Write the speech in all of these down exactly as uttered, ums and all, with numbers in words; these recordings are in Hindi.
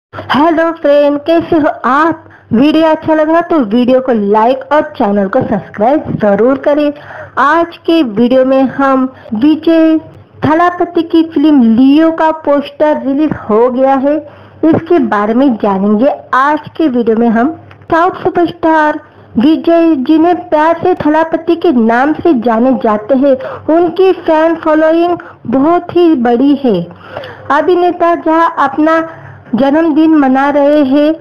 हेलो फ्रेंड, कैसे हो आप। वीडियो अच्छा लगा तो वीडियो को लाइक और चैनल को सब्सक्राइब जरूर करें। आज के वीडियो में हम विजय थलापति की फिल्म लियो का पोस्टर रिलीज हो गया है, इसके बारे में जानेंगे। आज के वीडियो में हम साउथ सुपरस्टार विजय, जिन्हें प्यार से थलापति के नाम से जाने जाते हैं, उनकी फैन फॉलोइंग बहुत ही बड़ी है। अभिनेता जहां अपना जन्मदिन मना रहे हैं,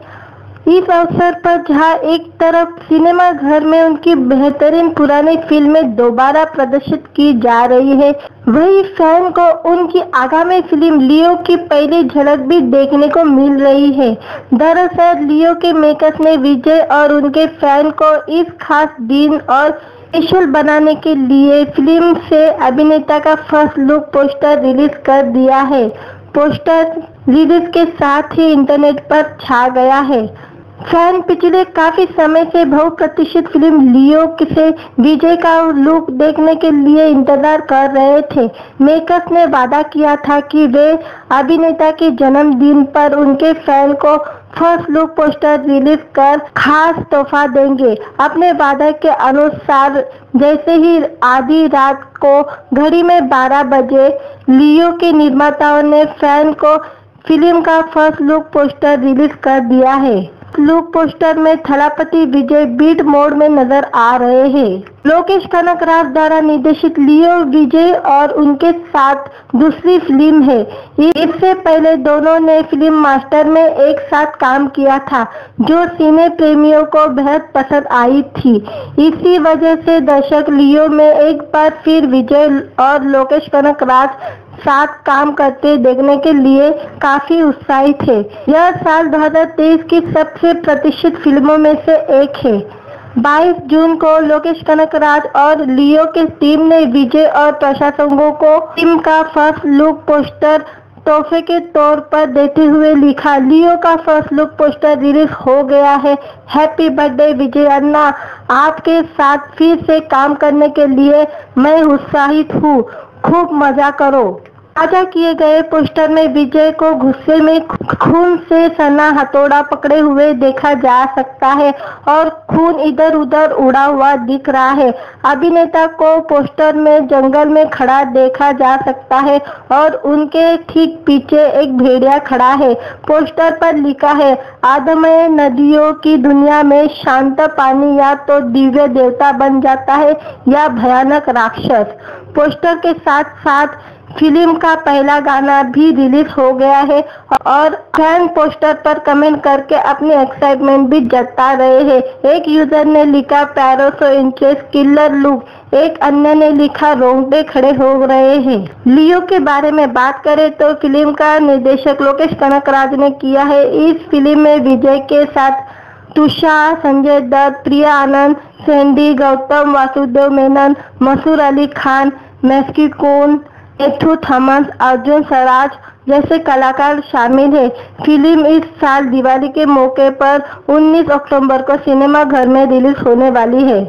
इस अवसर पर जहां एक तरफ सिनेमा घर में उनकी बेहतरीन पुरानी फिल्में दोबारा प्रदर्शित की जा रही है, वही फैन को उनकी आगामी फिल्म लियो की पहली झलक भी देखने को मिल रही है। दरअसल लियो के मेकर्स ने विजय और उनके फैन को इस खास दिन और स्पेशल बनाने के लिए फिल्म से अभिनेता का फर्स्ट लुक पोस्टर रिलीज कर दिया है। पोस्टर रिलीज के साथ ही इंटरनेट पर छा गया है। फैन पिछले काफी समय से बहुप्रतीक्षित फिल्म लियो से विजय का लुक देखने के लिए इंतजार कर रहे थे। मेकर्स ने वादा किया था कि वे अभिनेता के जन्मदिन पर उनके फैन को फर्स्ट लुक पोस्टर रिलीज कर खास तोहफा देंगे। अपने वादे के अनुसार जैसे ही आधी रात को घड़ी में बारह बजे लियो के निर्माताओं ने फैन को फिल्म का फर्स्ट लुक पोस्टर रिलीज कर दिया है। लुक पोस्टर में थलापति विजय बीट मोड में नजर आ रहे हैं। लोकेश कनगराज द्वारा निर्देशित लियो विजय और उनके साथ दूसरी फिल्म है। इससे पहले दोनों ने फिल्म मास्टर में एक साथ काम किया था, जो सिने प्रेमियों को बेहद पसंद आई थी। इसी वजह से दर्शक लियो में एक बार फिर विजय और लोकेश कनगराज साथ काम करते देखने के लिए काफी उत्साहित है। यह साल दो हज़ार तेईस की सबसे प्रतीक्षित फिल्मों में से एक है। बाईस जून को लोकेश कनगराज और लियो के टीम ने विजय और प्रशंसकों को फिल्म का फर्स्ट लुक पोस्टर तोहफे के तौर पर देते हुए लिखा, लियो का फर्स्ट लुक पोस्टर रिलीज हो गया है। हैप्पी बर्थडे विजय अन्ना, आपके साथ फिर से काम करने के लिए मैं उत्साहित हूँ, खूब मजा करो। ताजा किए गए पोस्टर में विजय को गुस्से में खून से सना हथौड़ा पकड़े हुए देखा जा सकता है और खून इधर उधर उड़ा हुआ दिख रहा है। अभिनेता को पोस्टर में जंगल में खड़ा देखा जा सकता है और उनके ठीक पीछे एक भेड़िया खड़ा है। पोस्टर पर लिखा है, आदमय नदियों की दुनिया में शांत पानी या तो दिव्य देवता बन जाता है या भयानक राक्षस। पोस्टर के साथ साथ फिल्म का पहला गाना भी रिलीज हो गया है और फैन पोस्टर पर कमेंट करके अपनी एक्साइटमेंट भी जता रहे हैं। एक यूजर ने लिखा, प्यारो सो इंचेस किलर लुक, एक अन्य ने लिखा, रोंगटे खड़े हो रहे हैं। लियो के बारे में बात करें तो फिल्म का निर्देशक लोकेश कनगराज ने किया है। इस फिल्म में विजय के साथ तुषार, संजय दत्त, प्रिया आनंद, सैंडी गौतम, वासुदेव मेनन, मसूर अली खान, मैस्की कोन, एथु थॉमस, अर्जुन सराज जैसे कलाकार शामिल हैं। फिल्म इस साल दिवाली के मौके पर उन्नीस अक्टूबर को सिनेमा घर में रिलीज होने वाली है।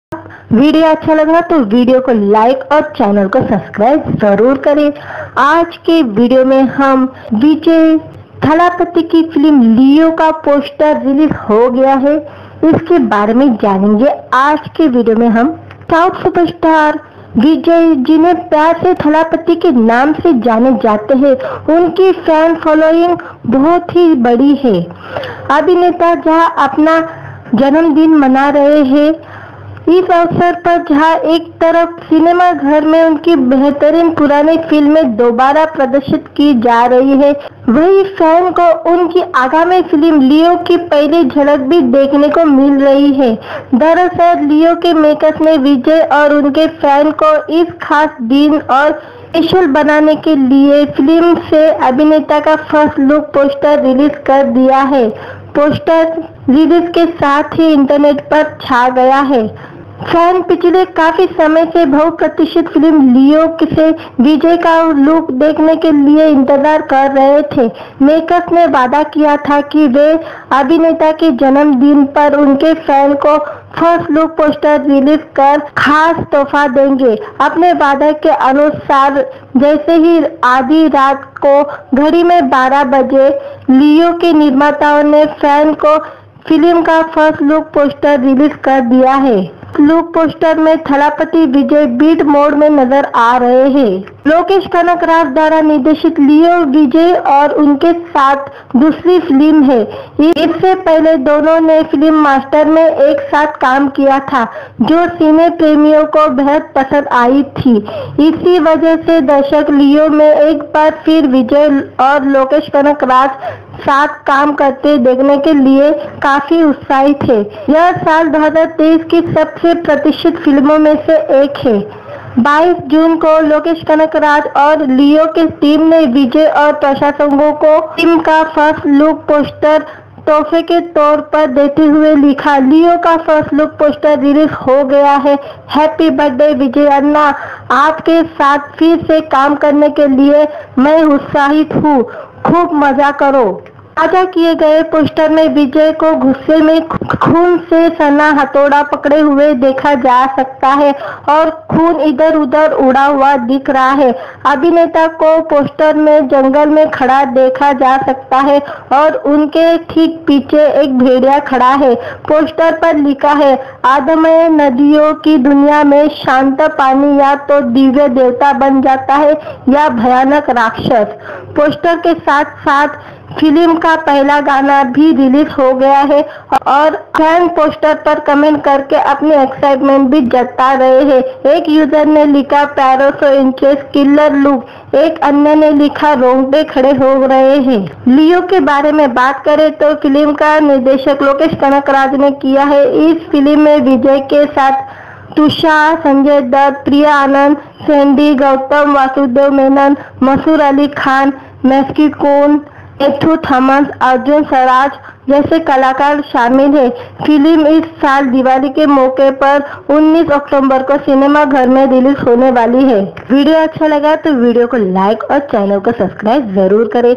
वीडियो अच्छा लगा तो वीडियो को लाइक और चैनल को सब्सक्राइब जरूर करें। आज के वीडियो में हम विजय थलापति की फिल्म लियो का पोस्टर रिलीज हो गया है, इसके बारे में जानेंगे। आज के वीडियो में हम साउथ सुपरस्टार विजय, जिन्हें प्यार से थलापति के नाम से जाने जाते हैं, उनकी फैन फॉलोइंग बहुत ही बड़ी है। अभिनेता जहां अपना जन्मदिन मना रहे हैं, इस अवसर पर जहां एक तरफ सिनेमा घर में उनकी बेहतरीन पुरानी फिल्में दोबारा प्रदर्शित की जा रही है, वही फैन को उनकी आगामी फिल्म लियो की पहली झलक भी देखने को मिल रही है। दरअसल लियो के मेकर्स ने विजय और उनके फैन को इस खास दिन और स्पेशल बनाने के लिए फिल्म से अभिनेता का फर्स्ट लुक पोस्टर रिलीज कर दिया है। पोस्टर रिलीज के साथ ही इंटरनेट पर छा गया है। फैन पिछले काफी समय से बहुप्रतीक्षित फिल्म लियो से विजय का लुक देखने के लिए इंतजार कर रहे थे। मेकर्स ने वादा किया था कि वे अभिनेता के जन्मदिन पर उनके फैन को फर्स्ट लुक पोस्टर रिलीज कर खास तोहफा देंगे। अपने वादे के अनुसार जैसे ही आधी रात को घड़ी में बारह बजे लियो के निर्माताओं ने फैन को फिल्म का फर्स्ट लुक पोस्टर रिलीज कर दिया है। लुक पोस्टर में थलापति विजय बीट मोड में नजर आ रहे हैं। लोकेश कनकराज द्वारा निर्देशित लियो विजय और उनके साथ दूसरी फिल्म है। इससे पहले दोनों ने फिल्म मास्टर में एक साथ काम किया था, जो सिने प्रेमियों को बेहद पसंद आई थी। इसी वजह से दर्शक लियो में एक बार फिर विजय और लोकेश कनकराज साथ काम करते देखने के लिए काफी उत्साहित थे। यह साल दो हज़ार तेईस की सबसे प्रतीक्षित फिल्मों में से एक है। बाईस जून को लोकेश कनकराज और लियो की टीम ने विजय और प्रशंसकों को फिल्म का फर्स्ट लुक पोस्टर तोहफे के तौर पर देते हुए लिखा, लियो का फर्स्ट लुक पोस्टर रिलीज हो गया है। हैप्पी बर्थडे विजय अन्ना, आपके साथ फिर से काम करने के लिए मैं उत्साहित हूँ। खूब मजा करो। ताजा किए गए पोस्टर में विजय को गुस्से में खून से सना हथौड़ा पकड़े हुए देखा जा सकता है और खून इधर उधर उड़ा हुआ दिख रहा है। अभिनेता को पोस्टर में जंगल में खड़ा देखा जा सकता है और उनके ठीक पीछे एक भेड़िया खड़ा है। पोस्टर पर लिखा है, आदमय नदियों की दुनिया में शांत पानी या तो दिव्य देवता बन जाता है या भयानक राक्षस। पोस्टर के साथ साथ फिल्म का पहला गाना भी रिलीज हो गया है और फैन पोस्टर पर कमेंट करके अपनी एक्साइटमेंट भी जता रहे हैं। एक यूजर ने लिखा, पैरों सो इंचेस किलर लुक। एक अन्य ने लिखा, रोंगटे खड़े हो रहे हैं। लियो के बारे में बात करें तो फिल्म का निर्देशक लोकेश कनकराज ने किया है। इस फिल्म में विजय के साथ तुषार, संजय दत्त, प्रिया आनंद, सैंडी गौतम, वासुदेव मेनन, मसूर अली खान, मैस्की कोन, एथु थॉमस, अर्जुन सराज जैसे कलाकार शामिल हैं। फिल्म इस साल दिवाली के मौके पर उन्नीस अक्टूबर को सिनेमा घर में रिलीज होने वाली है। वीडियो अच्छा लगा तो वीडियो को लाइक और चैनल को सब्सक्राइब जरूर करें।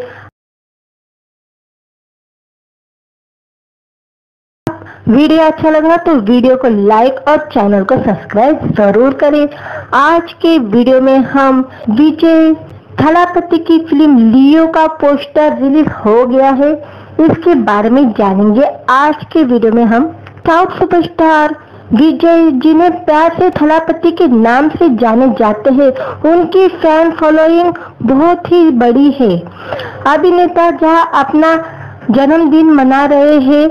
वीडियो अच्छा लगा तो वीडियो को लाइक और चैनल को सब्सक्राइब जरूर करें। आज के वीडियो में हम विजय थलापति की फिल्म लियो का पोस्टर रिलीज हो गया है, इसके बारे में जानेंगे आज के वीडियो में हम। साउथ सुपरस्टार विजय, जिन्हें प्यार से थलापति के नाम से जाने जाते हैं, उनकी फैन फॉलोइंग बहुत ही बड़ी है। अभिनेता जहां अपना जन्मदिन मना रहे हैं,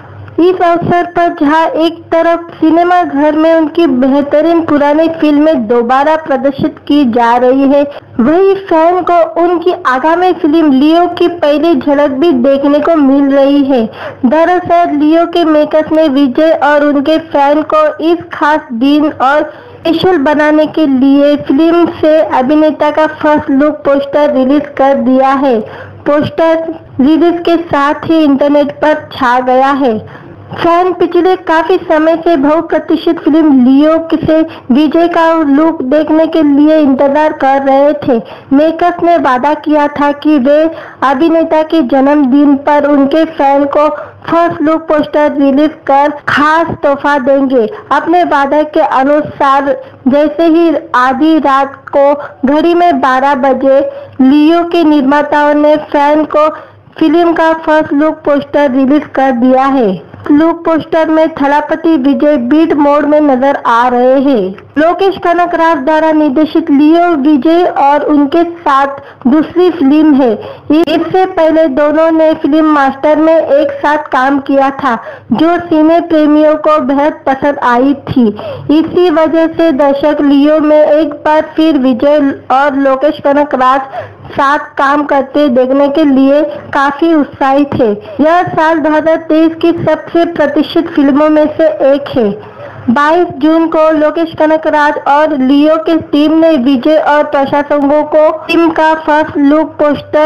इस अवसर पर जहां एक तरफ सिनेमा घर में उनकी बेहतरीन पुरानी फिल्में दोबारा प्रदर्शित की जा रही है, वही फैन को उनकी आगामी फिल्म लियो की पहली झलक भी देखने को मिल रही है। दरअसल लियो के मेकर्स ने विजय और उनके फैन को इस खास दिन और स्पेशल बनाने के लिए फिल्म से अभिनेता का फर्स्ट लुक पोस्टर रिलीज कर दिया है। पोस्टर रिलीज के साथ ही इंटरनेट पर छा गया है। फैन पिछले काफी समय से बहुप्रतीक्षित फिल्म लियो से विजय का लुक देखने के लिए इंतजार कर रहे थे। मेकर्स ने वादा किया था कि वे अभिनेता के जन्मदिन पर उनके फैन को फर्स्ट लुक पोस्टर रिलीज कर खास तोहफा देंगे। अपने वादे के अनुसार जैसे ही आधी रात को घड़ी में बारह बजे लियो के निर्माताओं ने फैन को फिल्म का फर्स्ट लुक पोस्टर रिलीज कर दिया है। लुक पोस्टर में थलापति विजय बीट मोड में नजर आ रहे हैं। लोकेश कनकराज द्वारा निर्देशित लियो विजय और उनके साथ दूसरी फिल्म है। इससे पहले दोनों ने फिल्म मास्टर में एक साथ काम किया था, जो सिने प्रेमियों को बेहद पसंद आई थी। इसी वजह से दर्शक लियो में एक बार फिर विजय और लोकेश कनकराज साथ काम करते देखने के लिए काफी उत्साहित थे। यह साल दो हज़ार तेईस की सबसे प्रतीक्षित फिल्मों में से एक है। बाईस जून को लोकेश कनकराज और लियो की टीम ने विजय और प्रशंसकों को फिल्म का फर्स्ट लुक पोस्टर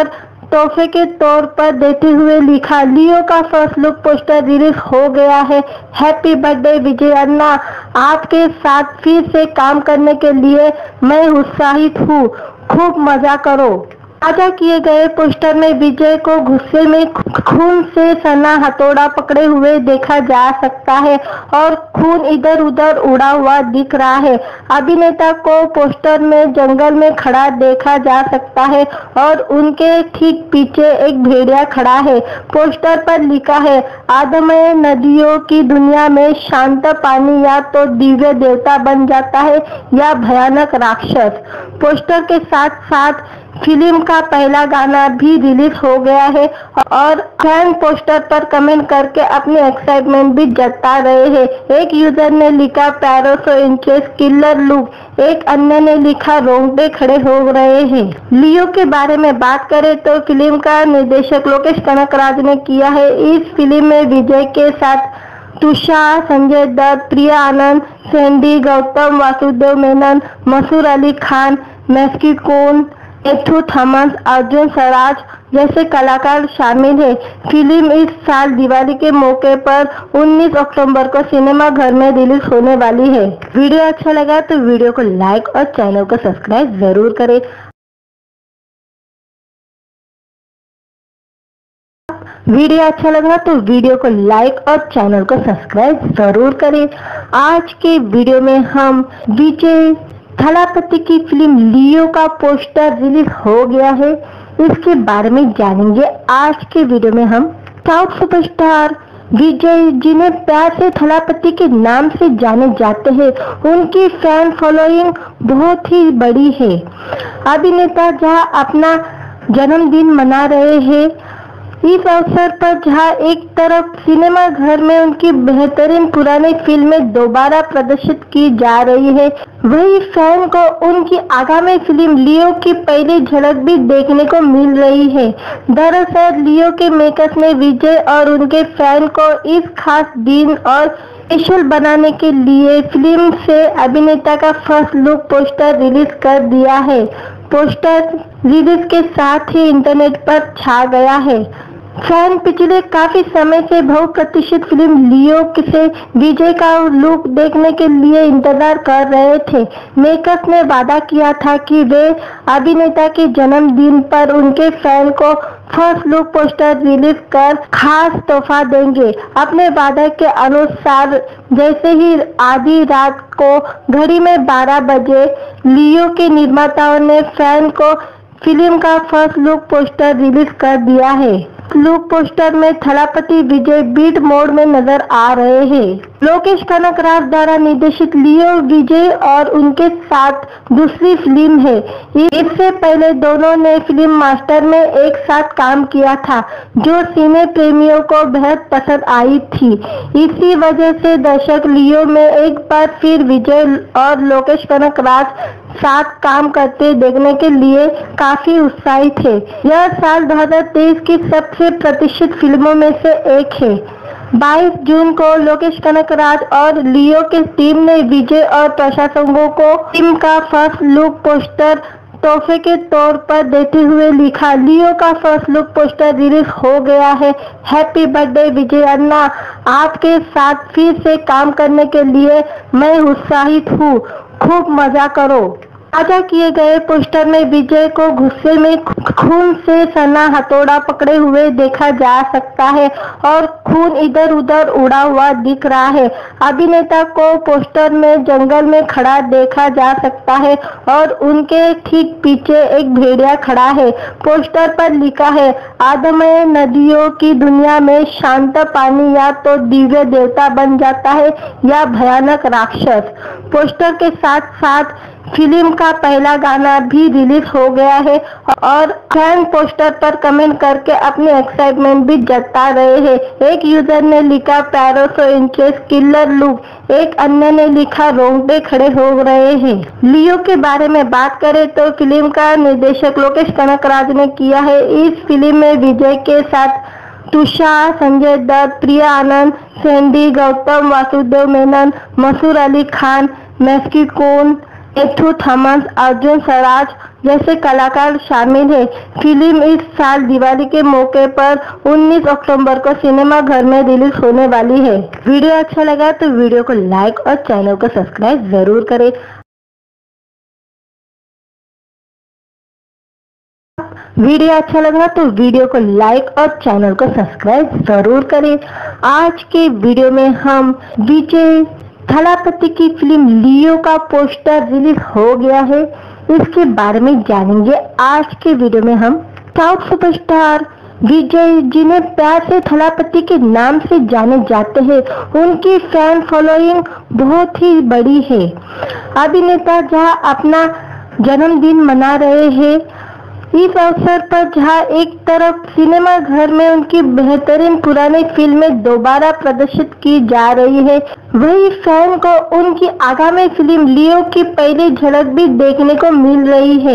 तोहफे के तौर पर देते हुए लिखा, लियो का फर्स्ट लुक पोस्टर रिलीज हो गया है। हैप्पी बर्थडे विजय अन्ना, आपके साथ फिर से काम करने के लिए मैं उत्साहित हूँ, खूब मजा करो। साझा किए गए पोस्टर में विजय को गुस्से में खून से सना हथौड़ा पकड़े हुए देखा जा सकता है और खून इधर उधर उड़ा हुआ दिख रहा है। अभिनेता को पोस्टर में जंगल में खड़ा देखा जा सकता है और उनके ठीक पीछे एक भेड़िया खड़ा है। पोस्टर पर लिखा है, आदमय नदियों की दुनिया में शांत पानी या तो दिव्य देवता बन जाता है या भयानक राक्षस। पोस्टर के साथ साथ फिल्म का पहला गाना भी रिलीज हो गया है और फैन पोस्टर पर कमेंट करके अपनी एक्साइटमेंट भी जता रहे हैं। एक यूजर ने लिखा, पैरों सौ इंचेस किलर लुक, एक अन्य ने लिखा, रोंगटे खड़े हो रहे हैं। लियो के बारे में बात करें तो फिल्म का निर्देशक लोकेश कनकराज ने किया है। इस फिल्म में विजय के साथ तुषार, संजय दत्त, प्रिया आनंद, सैंडी गौतम, वासुदेव मेनन, मसूर अली खान, मैस्की कोन, एथु थॉमस, अर्जुन सराज जैसे कलाकार शामिल हैं। फिल्म इस साल दिवाली के मौके पर उन्नीस अक्टूबर को सिनेमा घर में रिलीज होने वाली है। वीडियो अच्छा लगा तो वीडियो को लाइक और चैनल को सब्सक्राइब जरूर करें। वीडियो अच्छा लगा तो वीडियो को लाइक और चैनल को सब्सक्राइब जरूर करें। आज के वीडियो में हम विजय थलापति की फिल्म लियो का पोस्टर रिलीज हो गया है, इसके बारे में जानेंगे आज के वीडियो में। हम साउथ सुपरस्टार विजय, जिन्हें प्यार से थलापति के नाम से जाने जाते हैं, उनकी फैन फॉलोइंग बहुत ही बड़ी है। अभिनेता जहां अपना जन्मदिन मना रहे हैं, इस अवसर पर जहां एक तरफ सिनेमा घर में उनकी बेहतरीन पुरानी फिल्में दोबारा प्रदर्शित की जा रही है, वही फैन को उनकी आगामी फिल्म लियो की पहली झलक भी देखने को मिल रही है। दरअसल लियो के मेकर्स ने विजय और उनके फैन को इस खास दिन और स्पेशल बनाने के लिए फिल्म से अभिनेता का फर्स्ट लुक पोस्टर रिलीज कर दिया है। पोस्टर रिलीज के साथ ही इंटरनेट पर छा गया है। फैन पिछले काफी समय से बहुप्रतीक्षित फिल्म लियो से विजय का लुक देखने के लिए इंतजार कर रहे थे। मेकर्स ने वादा किया था कि वे अभिनेता के जन्मदिन पर उनके फैन को फर्स्ट लुक पोस्टर रिलीज कर खास तोहफा देंगे। अपने वादे के अनुसार जैसे ही आधी रात को घड़ी में बारह बजे लियो के निर्माताओं ने फैन को फिल्म का फर्स्ट लुक पोस्टर रिलीज कर दिया है। लुक पोस्टर में थलापति विजय बीट मोड में नजर आ रहे हैं। लोकेश कनकराज द्वारा निर्देशित लियो विजय और उनके साथ दूसरी फिल्म है। इससे पहले दोनों ने फिल्म मास्टर में एक साथ काम किया था, जो सिने प्रेमियों को बेहद पसंद आई थी। इसी वजह से दर्शक लियो में एक बार फिर विजय और लोकेश कनकराज साथ काम करते देखने के लिए काफी उत्साहित है। यह साल दो हज़ार तेईस की सबसे प्रतीक्षित फिल्मों में से एक है। बाईस जून को लोकेश कनकराज और लियो के टीम ने विजय और प्रशंसकों को फिल्म का फर्स्ट लुक पोस्टर तोहफे के तौर पर देते हुए लिखा, लियो का फर्स्ट लुक पोस्टर रिलीज हो गया है। हैप्पी बर्थडे विजय अन्ना, आपके साथ फिर से काम करने के लिए मैं उत्साहित हूँ, खूब मजा करो। साझा किए गए पोस्टर में विजय को गुस्से में खून से सना हथौड़ा पकड़े हुए देखा जा सकता है और खून इधर उधर उड़ा हुआ दिख रहा है। अभिनेता को पोस्टर में जंगल में खड़ा देखा जा सकता है और उनके ठीक पीछे एक भेड़िया खड़ा है। पोस्टर पर लिखा है, आदमय नदियों की दुनिया में शांत पानी या तो दिव्य देवता बन जाता है या भयानक राक्षस। पोस्टर के साथ साथ फिल्म का पहला गाना भी रिलीज हो गया है और फैन पोस्टर पर कमेंट करके अपनी एक्साइटमेंट भी जता रहे हैं। एक यूजर ने लिखा, पैरों सौ इंचेस किलर लुक, एक अन्य ने लिखा, रोंगटे खड़े हो रहे हैं। लियो के बारे में बात करें तो फिल्म का निर्देशक लोकेश कनकराज ने किया है। इस फिल्म में विजय के साथ तुषार, संजय दत्त, प्रिया आनंद, सैंडी गौतम, वासुदेव मेनन, मसूर अली खान, मैस्की कोन, एथु थॉमस, अर्जुन सराज जैसे कलाकार शामिल है। फिल्म इस साल दिवाली के मौके पर उन्नीस अक्टूबर को सिनेमा घर में रिलीज होने वाली है। वीडियो अच्छा लगा तो वीडियो को लाइक और चैनल को सब्सक्राइब जरूर करें। वीडियो अच्छा लगा तो वीडियो को लाइक और चैनल को सब्सक्राइब जरूर करें। आज के वीडियो में हम विजय थलापति की फिल्म लियो का पोस्टर रिलीज हो गया है, इसके बारे में जानेंगे आज के वीडियो में हम। साउथ सुपरस्टार विजय, जिन्हें प्यार से थलापति के नाम से जाने जाते हैं, उनकी फैन फॉलोइंग बहुत ही बड़ी है। अभिनेता जहां अपना जन्मदिन मना रहे हैं, इस अवसर पर जहां एक तरफ सिनेमा घर में उनकी बेहतरीन पुरानी फिल्में दोबारा प्रदर्शित की जा रही है, वही फैन को उनकी आगामी फिल्म लियो की पहली झलक भी देखने को मिल रही है।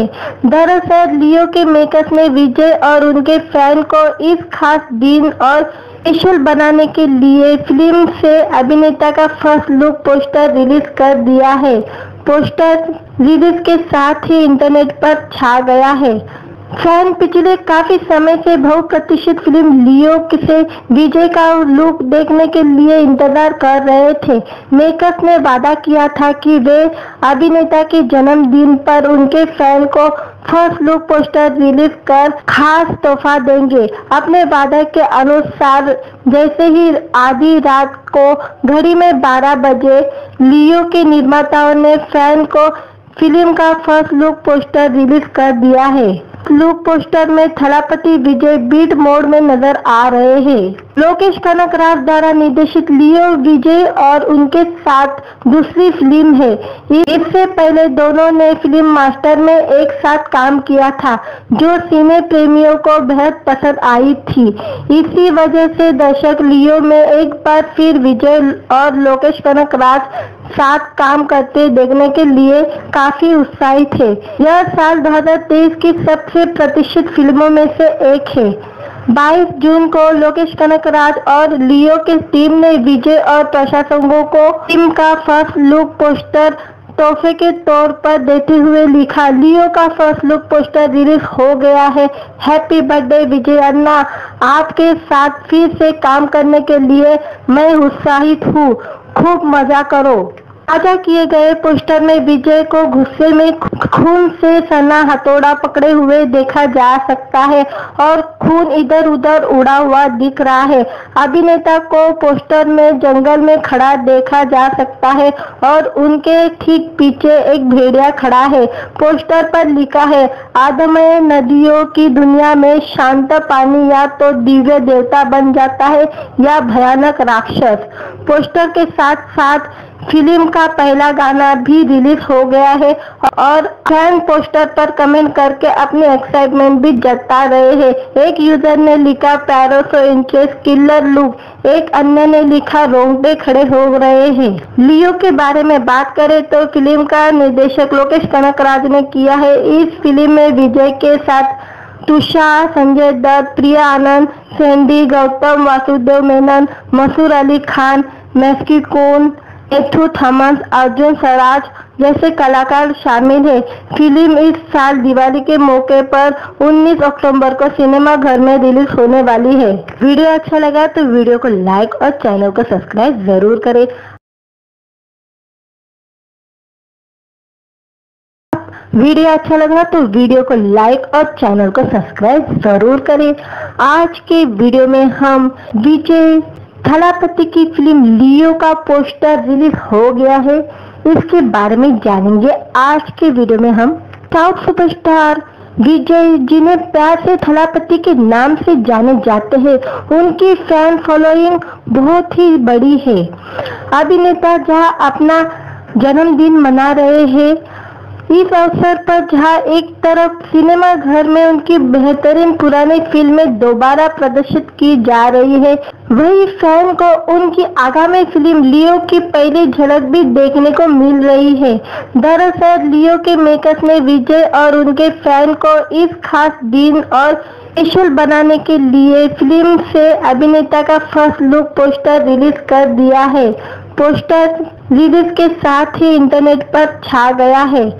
दरअसल लियो के मेकर्स ने विजय और उनके फैन को इस खास दिन और स्पेशल बनाने के लिए फिल्म से अभिनेता का फर्स्ट लुक पोस्टर रिलीज कर दिया है। पोस्टर रिलीज के साथ ही इंटरनेट पर छा गया है। फैन पिछले काफी समय से बहुप्रतीक्षित फिल्म लियो से विजय का लुक देखने के लिए इंतजार कर रहे थे। मेकर्स ने वादा किया था कि वे अभिनेता के जन्मदिन पर उनके फैन को फर्स्ट लुक पोस्टर रिलीज कर खास तोहफा देंगे। अपने वादे के अनुसार जैसे ही आधी रात को घड़ी में बारह बजे लियो के निर्माताओं ने फैन को फिल्म का फर्स्ट लुक पोस्टर रिलीज कर दिया है। लुक पोस्टर में थलापति विजय बीट मोड में नजर आ रहे हैं। लोकेश कनकराज द्वारा निर्देशित लियो विजय और उनके साथ दूसरी फिल्म है। इससे पहले दोनों ने फिल्म मास्टर में एक साथ काम किया था, जो सिने प्रेमियों को बेहद पसंद आई थी। इसी वजह से दर्शक लियो में एक बार फिर विजय और लोकेश कनकराज साथ काम करते देखने के लिए काफी उत्साहित थे। यह साल दो हज़ार तेईस की सबसे प्रतीक्षित फिल्मों में से एक है। बाईस जून को लोकेश कनकराज और लियो के टीम ने विजय और प्रशंसकों को फिल्म का फर्स्ट लुक पोस्टर तोहफे के तौर पर देते हुए लिखा, लियो का फर्स्ट लुक पोस्टर रिलीज हो गया है। हैप्पी बर्थडे विजय अन्ना, आपके साथ फिर से काम करने के लिए मैं उत्साहित हूँ, खूब मजा करो। साझा किए गए पोस्टर में विजय को गुस्से में खून से सना हथौड़ा पकड़े हुए देखा जा सकता है और खून इधर उधर उड़ा हुआ दिख रहा है। अभिनेता को पोस्टर में जंगल में खड़ा देखा जा सकता है और उनके ठीक पीछे एक भेड़िया खड़ा है। पोस्टर पर लिखा है, आदमय नदियों की दुनिया में शांत पानी या तो दिव्य देवता बन जाता है या भयानक राक्षस। पोस्टर के साथ साथ फिल्म का पहला गाना भी रिलीज हो गया है और फैन पोस्टर पर कमेंट करके अपनी एक्साइटमेंट भी जता रहे हैं। एक यूजर ने लिखा, पैरों सौ इंचेस किलर लुक, एक अन्य ने लिखा, रोंगटे खड़े हो रहे हैं। लियो के बारे में बात करें तो फिल्म का निर्देशक लोकेश कनकराज ने किया है। इस फिल्म में विजय के साथ तुषार, संजय दत्त, प्रिया आनंद, सैंडी गौतम, वासुदेव मेनन, मसूर अली खान, मैस्की कोन, एथु थॉमस, अर्जुन सराज जैसे कलाकार शामिल है। फिल्म इस साल दिवाली के मौके पर उन्नीस अक्टूबर को सिनेमा घर में रिलीज होने वाली है। वीडियो अच्छा लगा तो वीडियो को लाइक और चैनल को सब्सक्राइब जरूर करें। वीडियो अच्छा लगा तो वीडियो को लाइक और चैनल को सब्सक्राइब जरूर करें। आज के वीडियो में हम विजय थलापति की फिल्म लियो का पोस्टर रिलीज हो गया है, इसके बारे में जानेंगे आज के वीडियो में हम। साउथ सुपरस्टार विजय, जिन्हें प्यार से थलापति के नाम से जाने जाते हैं, उनकी फैन फॉलोइंग बहुत ही बड़ी है। अभिनेता जहां अपना जन्मदिन मना रहे हैं, इस अवसर पर जहां एक तरफ सिनेमा घर में उनकी बेहतरीन पुरानी फिल्में दोबारा प्रदर्शित की जा रही है, वही फैन को उनकी आगामी फिल्म लियो की पहली झलक भी देखने को मिल रही है। दरअसल लियो के मेकर्स ने विजय और उनके फैन को इस खास दिन और स्पेशल बनाने के लिए फिल्म से अभिनेता का फर्स्ट लुक पोस्टर रिलीज कर दिया है। पोस्टर रिलीज के साथ ही इंटरनेट पर छा गया है।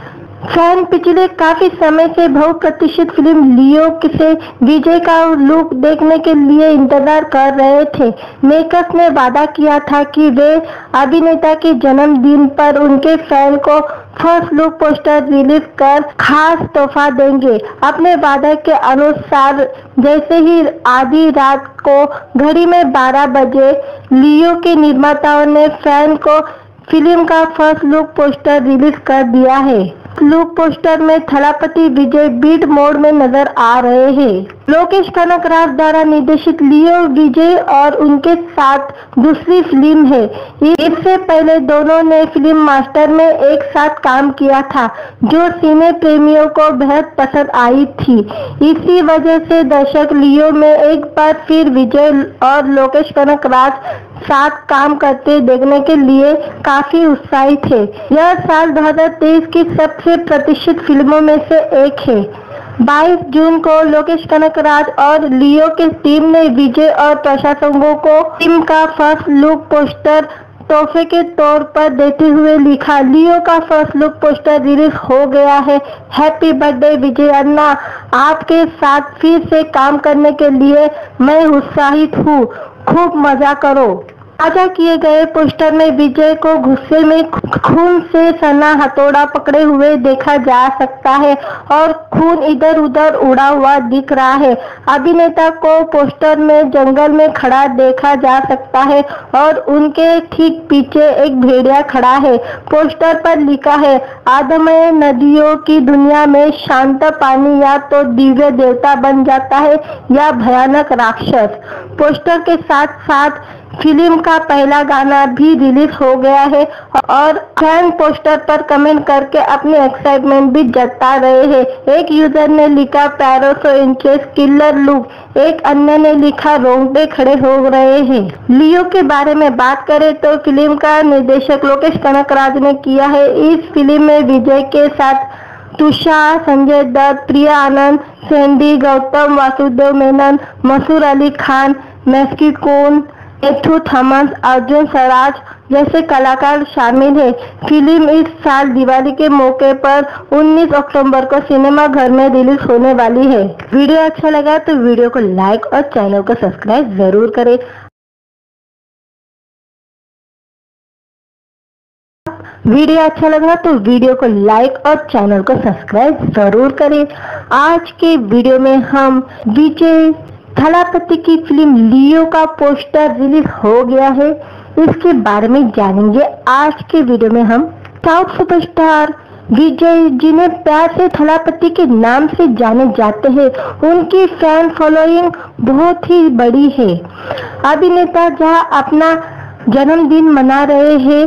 फैन पिछले काफी समय से बहुप्रतीक्षित फिल्म लियो से विजय का लुक देखने के लिए इंतजार कर रहे थे। मेकर्स ने वादा किया था कि वे अभिनेता के जन्मदिन पर उनके फैन को फर्स्ट लुक पोस्टर रिलीज कर खास तोहफा देंगे। अपने वादे के अनुसार जैसे ही आधी रात को घड़ी में बारह बजे लियो के निर्माताओं ने फैन को फिल्म का फर्स्ट लुक पोस्टर रिलीज कर दिया है। लुक पोस्टर में थलापति विजय बीट मोड में नजर आ रहे हैं। लोकेश कनगराज द्वारा निर्देशित लियो विजय और उनके साथ दूसरी फिल्म है। इससे पहले दोनों ने फिल्म मास्टर में एक साथ काम किया था, जो सिने प्रेमियों को बेहद पसंद आई थी। इसी वजह से दर्शक लियो में एक बार फिर विजय और लोकेश कनगराज साथ काम करते देखने के लिए काफी उत्साहित थे। यह साल दो हज़ार तेईस की सबसे प्रतीक्षित फिल्मों में से एक है। बाईस जून को लोकेश कनगराज और लियो के टीम ने विजय और प्रशंसकों को फिल्म का फर्स्ट लुक पोस्टर तोहफे के तौर पर देते हुए लिखा, लियो का फर्स्ट लुक पोस्टर रिलीज हो गया है। हैप्पी बर्थडे विजय अन्ना, आपके साथ फिर से काम करने के लिए मैं उत्साहित हूँ, खूब मजा करो। साझा किए गए पोस्टर में विजय को गुस्से में खून से सना हथौड़ा पकड़े हुए देखा जा सकता है और खून इधर उधर उड़ा हुआ दिख रहा है। अभिनेता को पोस्टर में जंगल में खड़ा देखा जा सकता है और उनके ठीक पीछे एक भेड़िया खड़ा है। पोस्टर पर लिखा है, आदमय नदियों की दुनिया में शांत पानी या तो दिव्य देवता बन जाता है या भयानक राक्षस। पोस्टर के साथ साथ फिल्म का पहला गाना भी रिलीज हो गया है और फैन पोस्टर पर कमेंट करके अपनी एक्साइटमेंट भी जता रहे हैं। एक यूजर ने लिखा पैरों सौ इंचेस किलर लुक, एक अन्य ने लिखा रोंगटे खड़े हो रहे हैं। लियो के बारे में बात करें तो फिल्म का निर्देशक लोकेश कनगराज ने किया है। इस फिल्म में विजय के साथ तुषार, संजय दत्त, प्रिया आनंद, सैंडी गौतम, वासुदेव मेनन, मसूर अली खान, मैस्की कोन, एथु थॉमस, अर्जुन सराज जैसे कलाकार शामिल हैं। फिल्म इस साल दिवाली के मौके पर उन्नीस अक्टूबर को सिनेमा घर में रिलीज होने वाली है। वीडियो अच्छा लगा तो वीडियो को लाइक और चैनल को सब्सक्राइब जरूर करें। वीडियो अच्छा लगा तो वीडियो को लाइक और चैनल को सब्सक्राइब जरूर करें। आज के वीडियो में हम विजय थलापति की फिल्म लियो का पोस्टर रिलीज हो गया है, इसके बारे में जानेंगे। आज के वीडियो में हम साउथ सुपरस्टार विजय, जिन्हें प्यार से थलापति के नाम से जाने जाते हैं, उनकी फैन फॉलोइंग बहुत ही बड़ी है। अभिनेता जहां अपना जन्मदिन मना रहे हैं,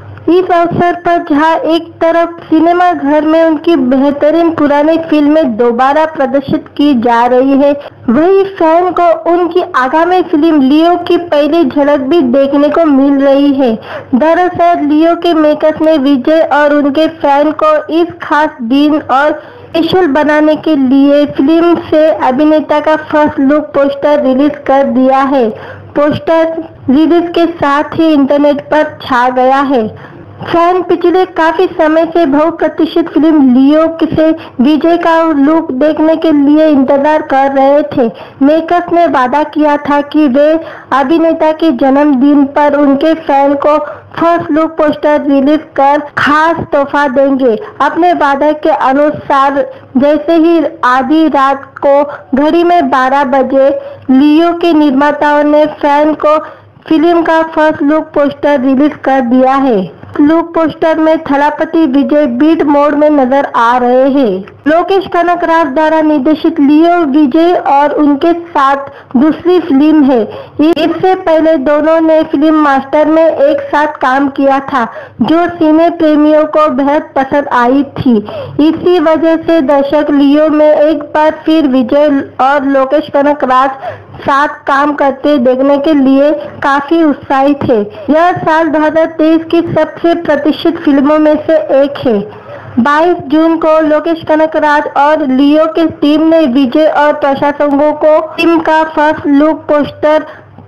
इस अवसर पर जहां एक तरफ सिनेमा घर में उनकी बेहतरीन पुरानी फिल्में दोबारा प्रदर्शित की जा रही है, वही फैन को उनकी आगामी फिल्म लियो की पहली झलक भी देखने को मिल रही है। दरअसल लियो के मेकर्स ने विजय और उनके फैन को इस खास दिन और स्पेशल बनाने के लिए फिल्म से अभिनेता का फर्स्ट लुक पोस्टर रिलीज कर दिया है। पोस्टर रिलीज के साथ ही इंटरनेट पर छा गया है। फैन पिछले काफी समय से बहुप्रतीक्षित फिल्म लियो से विजय का लुक देखने के लिए इंतजार कर रहे थे। मेकर्स ने वादा किया था कि वे अभिनेता के जन्मदिन पर उनके फैन को फर्स्ट लुक पोस्टर रिलीज कर खास तोहफा देंगे। अपने वादे के अनुसार जैसे ही आधी रात को घड़ी में बारह बजे लियो के निर्माताओं ने फैन को फिल्म का फर्स्ट लुक पोस्टर रिलीज कर दिया है। लुक पोस्टर में थलापति विजय बीट मोड में नजर आ रहे हैं। लोकेश कनगराज द्वारा निर्देशित लियो विजय और उनके साथ दूसरी फिल्म है। इससे पहले दोनों ने फिल्म मास्टर में एक साथ काम किया था, जो सिने प्रेमियों को बेहद पसंद आई थी। इसी वजह से दर्शक लियो में एक बार फिर विजय और लोकेश कनगराज साथ काम करते देखने के लिए काफी उत्साहित थे। यह साल दो हज़ार तेईस की सबसे प्रतीक्षित फिल्मों में से एक है। बाईस जून को लोकेश कनगराज और लियो के टीम ने विजय और प्रशंसकों को फिल्म का फर्स्ट लुक पोस्टर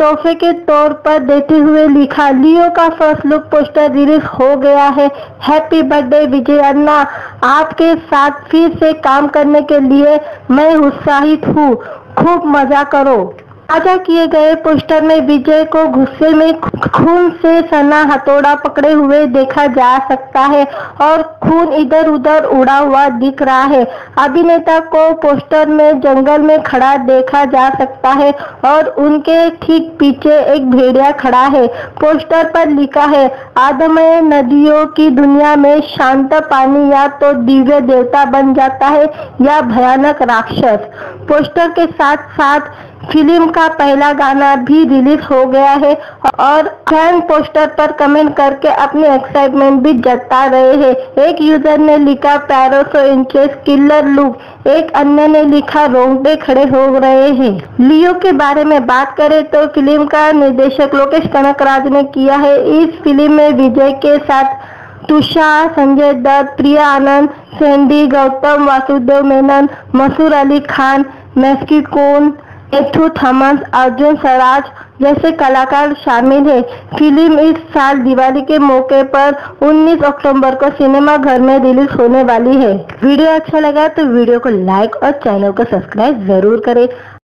तोहफे के तौर पर देते हुए लिखा, लियो का फर्स्ट लुक पोस्टर रिलीज हो गया है। हैप्पी बर्थडे विजय अन्ना, आपके साथ फिर से काम करने के लिए मैं उत्साहित हूँ, खूब मजा करो। साझा किए गए पोस्टर में विजय को गुस्से में खून से सना हथौड़ा पकड़े हुए देखा जा सकता है और खून इधर उधर उड़ा हुआ दिख रहा है। अभिनेता को पोस्टर में जंगल में खड़ा देखा जा सकता है और उनके ठीक पीछे एक भेड़िया खड़ा है। पोस्टर पर लिखा है, आदमय नदियों की दुनिया में शांत पानी या तो दिव्य देवता बन जाता है या भयानक राक्षस। पोस्टर के साथ साथ फिल्म का पहला गाना भी रिलीज हो गया है और फैन पोस्टर पर कमेंट करके अपनी एक्साइटमेंट भी जता रहे हैं। एक यूजर ने लिखा, पैरों सौ इंचेस किलर लुक, एक अन्य ने लिखा, रोंगटे खड़े हो रहे हैं। लियो के बारे में बात करें तो फिल्म का निर्देशक लोकेश कनकराज ने किया है। इस फिल्म में विजय के साथ तुषार, संजय दत्त, प्रिया आनंद, सैंडी गौतम, वासुदेव मेनन, मसूर अली खान, मैस्की कोन, एथु थॉमस, अर्जुन सराज जैसे कलाकार शामिल हैं। फिल्म इस साल दिवाली के मौके पर उन्नीस अक्टूबर को सिनेमा घर में रिलीज होने वाली है। वीडियो अच्छा लगा तो वीडियो को लाइक और चैनल को सब्सक्राइब जरूर करें।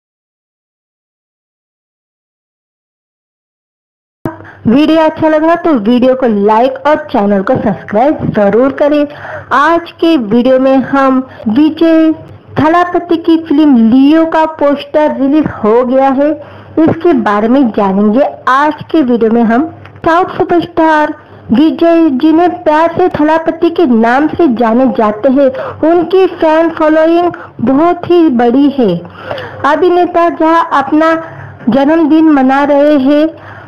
वीडियो अच्छा लगा तो वीडियो को लाइक और चैनल को सब्सक्राइब जरूर करें। आज के वीडियो में हम विजय थलापति की फिल्म लियो का पोस्टर रिलीज हो गया है, इसके बारे में जानेंगे आज के वीडियो में हम। साउथ सुपरस्टार विजय, जिन्हें प्यार से थलापति के नाम से जाने जाते हैं, उनकी फैन फॉलोइंग बहुत ही बड़ी है। अभिनेता जहां अपना जन्मदिन मना रहे हैं,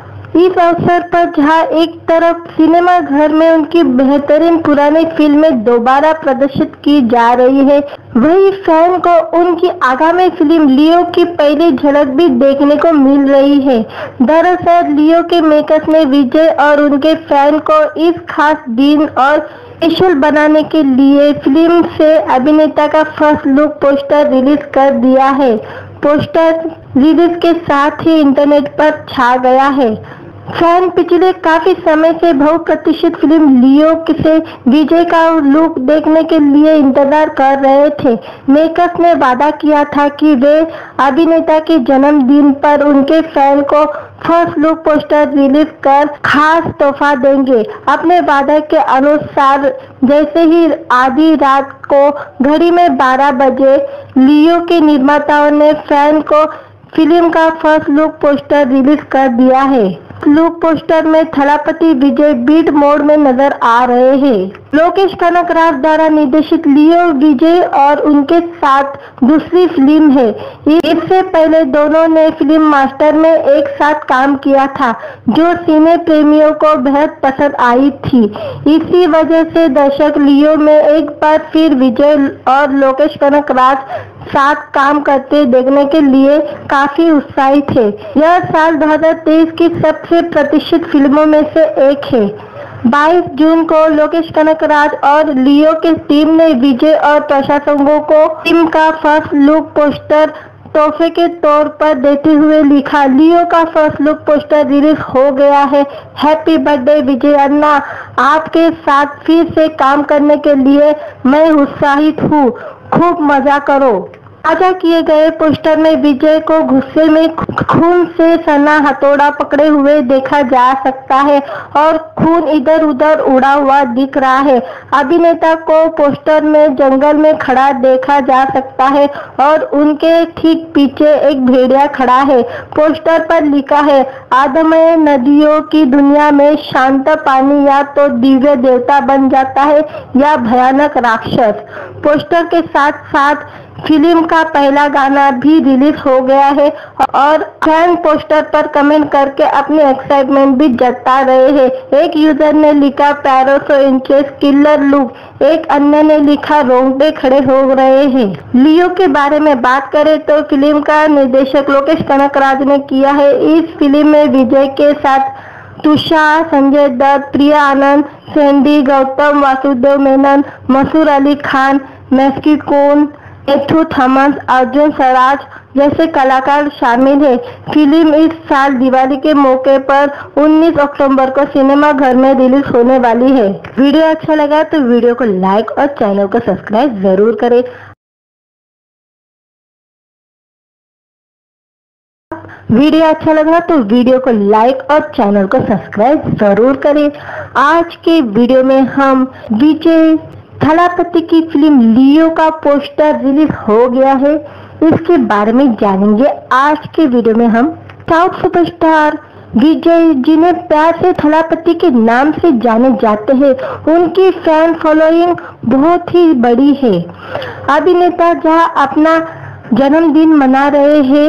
इस अवसर पर जहां एक तरफ सिनेमा घर में उनकी बेहतरीन पुरानी फिल्में दोबारा प्रदर्शित की जा रही है, वही फैन को उनकी आगामी फिल्म लियो की पहली झलक भी देखने को मिल रही है। दरअसल लियो के मेकर्स ने विजय और उनके फैन को इस खास दिन और स्पेशल बनाने के लिए फिल्म से अभिनेता का फर्स्ट लुक पोस्टर रिलीज कर दिया है। पोस्टर रिलीज के साथ ही इंटरनेट पर छा गया है। फैन पिछले काफी समय से बहुप्रतीक्षित फिल्म लियो से विजय का लुक देखने के लिए इंतजार कर रहे थे। मेकर्स ने वादा किया था कि वे अभिनेता के जन्मदिन पर उनके फैन को फर्स्ट लुक पोस्टर रिलीज कर खास तोहफा देंगे। अपने वादा के अनुसार जैसे ही आधी रात को घड़ी में बारह बजे लियो के निर्माताओं ने फैन को फिल्म का फर्स्ट लुक पोस्टर रिलीज कर दिया है। लुक पोस्टर में थलापति विजय बीट मोड में नजर आ रहे हैं। लोकेश कनकराज द्वारा निर्देशित लियो विजय और उनके साथ दूसरी फिल्म है। इससे पहले दोनों ने फिल्म मास्टर में एक साथ काम किया था, जो सिने प्रेमियों को बेहद पसंद आई थी। इसी वजह से दर्शक लियो में एक बार फिर विजय और लोकेश कनकराज साथ काम करते देखने के लिए काफी उत्साहित है। यह साल दो हज़ार तेईस की सबसे प्रतीक्षित फिल्मों में से एक है। बाईस जून को लोकेश कनकराज और लियो की टीम ने विजय और प्रशंसकों को फिल्म का फर्स्ट लुक पोस्टर तोहफे के तौर पर देते हुए लिखा, लियो का फर्स्ट लुक पोस्टर रिलीज हो गया है। हैप्पी बर्थडे विजय अन्ना, आपके साथ फिर से काम करने के लिए मैं उत्साहित हूँ, खूब मजा करो। साझा किए गए पोस्टर में विजय को गुस्से में खून से सना हथौड़ा पकड़े हुए देखा जा सकता है और खून इधर उधर उड़ा हुआ दिख रहा है। अभिनेता को पोस्टर में जंगल में खड़ा देखा जा सकता है और उनके ठीक पीछे एक भेड़िया खड़ा है। पोस्टर पर लिखा है, आदमय नदियों की दुनिया में शांत पानी या तो दिव्य देवता बन जाता है या भयानक राक्षस। पोस्टर के साथ साथ फिल्म का पहला गाना भी रिलीज हो गया है और फैन पोस्टर पर कमेंट करके अपनी एक्साइटमेंट भी जता रहे हैं। एक यूजर ने लिखा, पैरों सौ इंचेस किलर लुक, एक अन्य ने लिखा, रोंगटे खड़े हो रहे हैं। लियो के बारे में बात करें तो फिल्म का निर्देशक लोकेश कनकराज ने किया है। इस फिल्म में विजय के साथ तुषार, संजय दत्त, प्रिया आनंद, सैंडी गौतम, वासुदेव मेनन, मसूर अली खान, मैस्की कोन, एथु थॉमस, अर्जुन सराज जैसे कलाकार शामिल है। फिल्म इस साल दिवाली के मौके पर उन्नीस अक्टूबर को सिनेमा घर में रिलीज होने वाली है। वीडियो अच्छा लगा तो वीडियो को लाइक और चैनल को सब्सक्राइब जरूर करें। वीडियो अच्छा लगा तो वीडियो को लाइक और चैनल को सब्सक्राइब जरूर करें। आज के वीडियो में हम विजय थलापति की फिल्म लियो का पोस्टर रिलीज हो गया है, इसके बारे में जानेंगे आज के वीडियो में हम। साउथ सुपरस्टार विजय, जिन्हें प्यार से थलापति के नाम से जाने जाते हैं, उनकी फैन फॉलोइंग बहुत ही बड़ी है। अभिनेता जहां अपना जन्मदिन मना रहे हैं,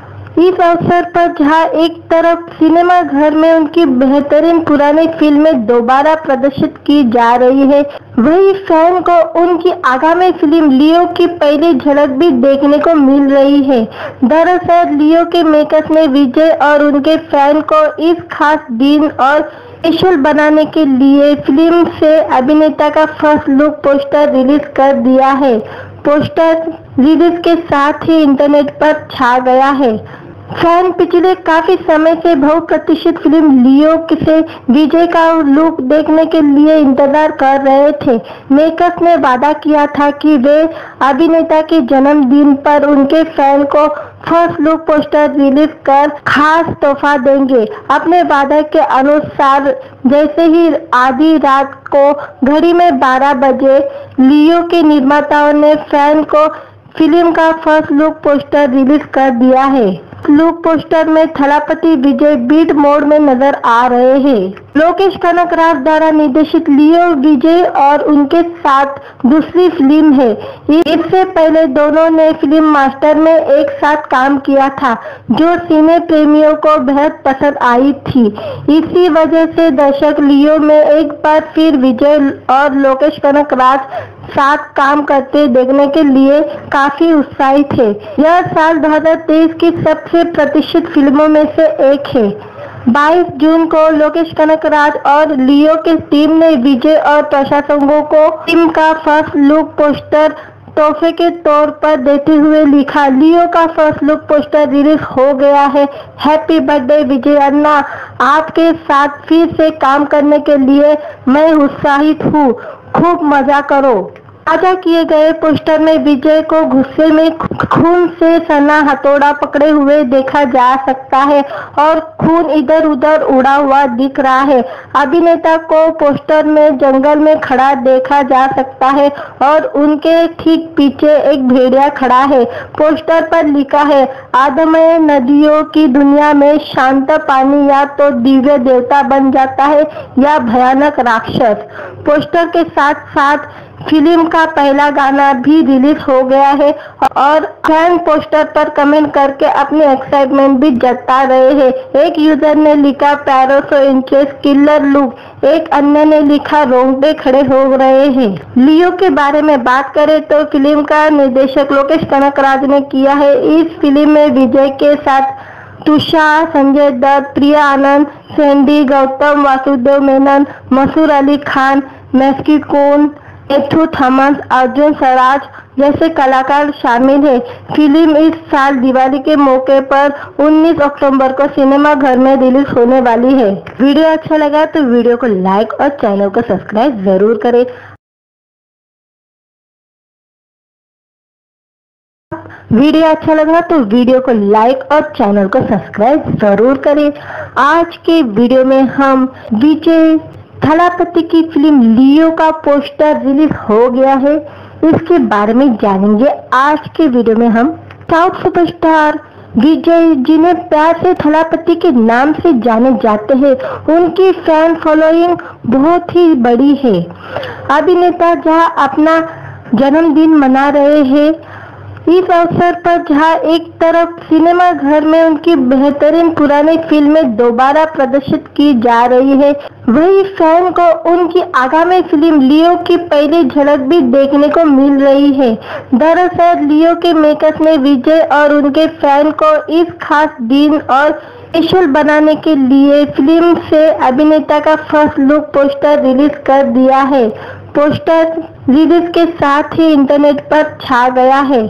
इस अवसर पर जहां एक तरफ सिनेमा घर में उनकी बेहतरीन पुरानी फिल्में दोबारा प्रदर्शित की जा रही है, वही फैन को उनकी आगामी फिल्म लियो की पहली झलक भी देखने को मिल रही है। दरअसल लियो के मेकर्स ने विजय और उनके फैन को इस खास दिन और स्पेशल बनाने के लिए फिल्म से अभिनेता का फर्स्ट लुक पोस्टर रिलीज कर दिया है। पोस्टर रिलीज के साथ ही इंटरनेट पर छा गया है। फैन पिछले काफी समय से बहुप्रतीक्षित फिल्म लियो से विजय का लुक देखने के लिए इंतजार कर रहे थे। मेकर्स ने वादा किया था कि वे अभिनेता के जन्मदिन पर उनके फैन को फर्स्ट लुक पोस्टर रिलीज कर खास तोहफा देंगे। अपने वादा के अनुसार जैसे ही आधी रात को घड़ी में बारह बजे लियो के निर्माताओं ने फैन को फिल्म का फर्स्ट लुक पोस्टर रिलीज कर दिया है। लुक पोस्टर में थलापति विजय बीट मोड में नजर आ रहे हैं। लोकेश कनकराज द्वारा निर्देशित लियो विजय और उनके साथ दूसरी फिल्म है। इससे पहले दोनों ने फिल्म मास्टर में एक साथ काम किया था, जो सिने प्रेमियों को बेहद पसंद आई थी। इसी वजह से दर्शक लियो में एक बार फिर विजय और लोकेश कनकराज साथ काम करते देखने के लिए काफी उत्साहित है। यह साल दो हज़ार तेईस की सबसे प्रतीक्षित फिल्मों में से एक है। बाईस जून को लोकेश कनकराज और लियो की टीम ने विजय और प्रशंसकों को फिल्म का फर्स्ट लुक पोस्टर तोहफे के तौर पर देते हुए लिखा, लियो का फर्स्ट लुक पोस्टर रिलीज हो गया है। हैप्पी बर्थडे विजय अन्ना, आपके साथ फिर से काम करने के लिए मैं उत्साहित हूँ, खूब मजा करो। ताजा किए गए पोस्टर में विजय को गुस्से में खून से सना हथौड़ा पकड़े हुए देखा जा सकता है और खून इधर उधर उड़ा हुआ दिख रहा है। अभिनेता को पोस्टर में जंगल में खड़ा देखा जा सकता है और उनके ठीक पीछे एक भेड़िया खड़ा है। पोस्टर पर लिखा है, आदमय नदियों की दुनिया में शांत पानी या तो दिव्य देवता बन जाता है या भयानक राक्षस। पोस्टर के साथ साथ फिल्म का पहला गाना भी रिलीज हो गया है और फैन पोस्टर पर कमेंट करके अपनी एक्साइटमेंट भी जता रहे हैं। एक यूजर ने लिखा, प्यारो सो इंचेस किलर लुक, एक अन्य ने लिखा, रोंगटे खड़े हो रहे हैं। लियो के बारे में बात करें तो फिल्म का निर्देशक लोकेश कनकराज ने किया है। इस फिल्म में विजय के साथ तुषार, संजय दत्त, प्रिया आनंद, सैंडी गौतम, वासुदेव मेनन, मसूर अली खान, मैस्की कोन, एथु थॉमस, अर्जुन सराज जैसे कलाकार शामिल है। फिल्म इस साल दिवाली के मौके पर उन्नीस अक्टूबर को सिनेमा घर में रिलीज होने वाली है। वीडियो अच्छा लगा तो वीडियो को लाइक और चैनल को सब्सक्राइब जरूर करें। वीडियो अच्छा लगा तो वीडियो को लाइक और चैनल को सब्सक्राइब जरूर करें। आज के वीडियो में हम विजय थलापति की फिल्म लियो का पोस्टर रिलीज हो गया है, इसके बारे में जानेंगे आज के वीडियो में हम। साउथ सुपरस्टार विजय, जिन्हें प्यार से थलापति के नाम से जाने जाते हैं, उनकी फैन फॉलोइंग बहुत ही बड़ी है। अभिनेता जहां अपना जन्मदिन मना रहे हैं, इस अवसर पर जहां एक तरफ सिनेमा घर में उनकी बेहतरीन पुरानी फिल्में दोबारा प्रदर्शित की जा रही है, वही फैन को उनकी आगामी फिल्म लियो की पहली झलक भी देखने को मिल रही है। दरअसल लियो के मेकर्स ने विजय और उनके फैन को इस खास दिन और स्पेशल बनाने के लिए फिल्म से अभिनेता का फर्स्ट लुक पोस्टर रिलीज कर दिया है। पोस्टर रिलीज के साथ ही इंटरनेट पर छा गया है।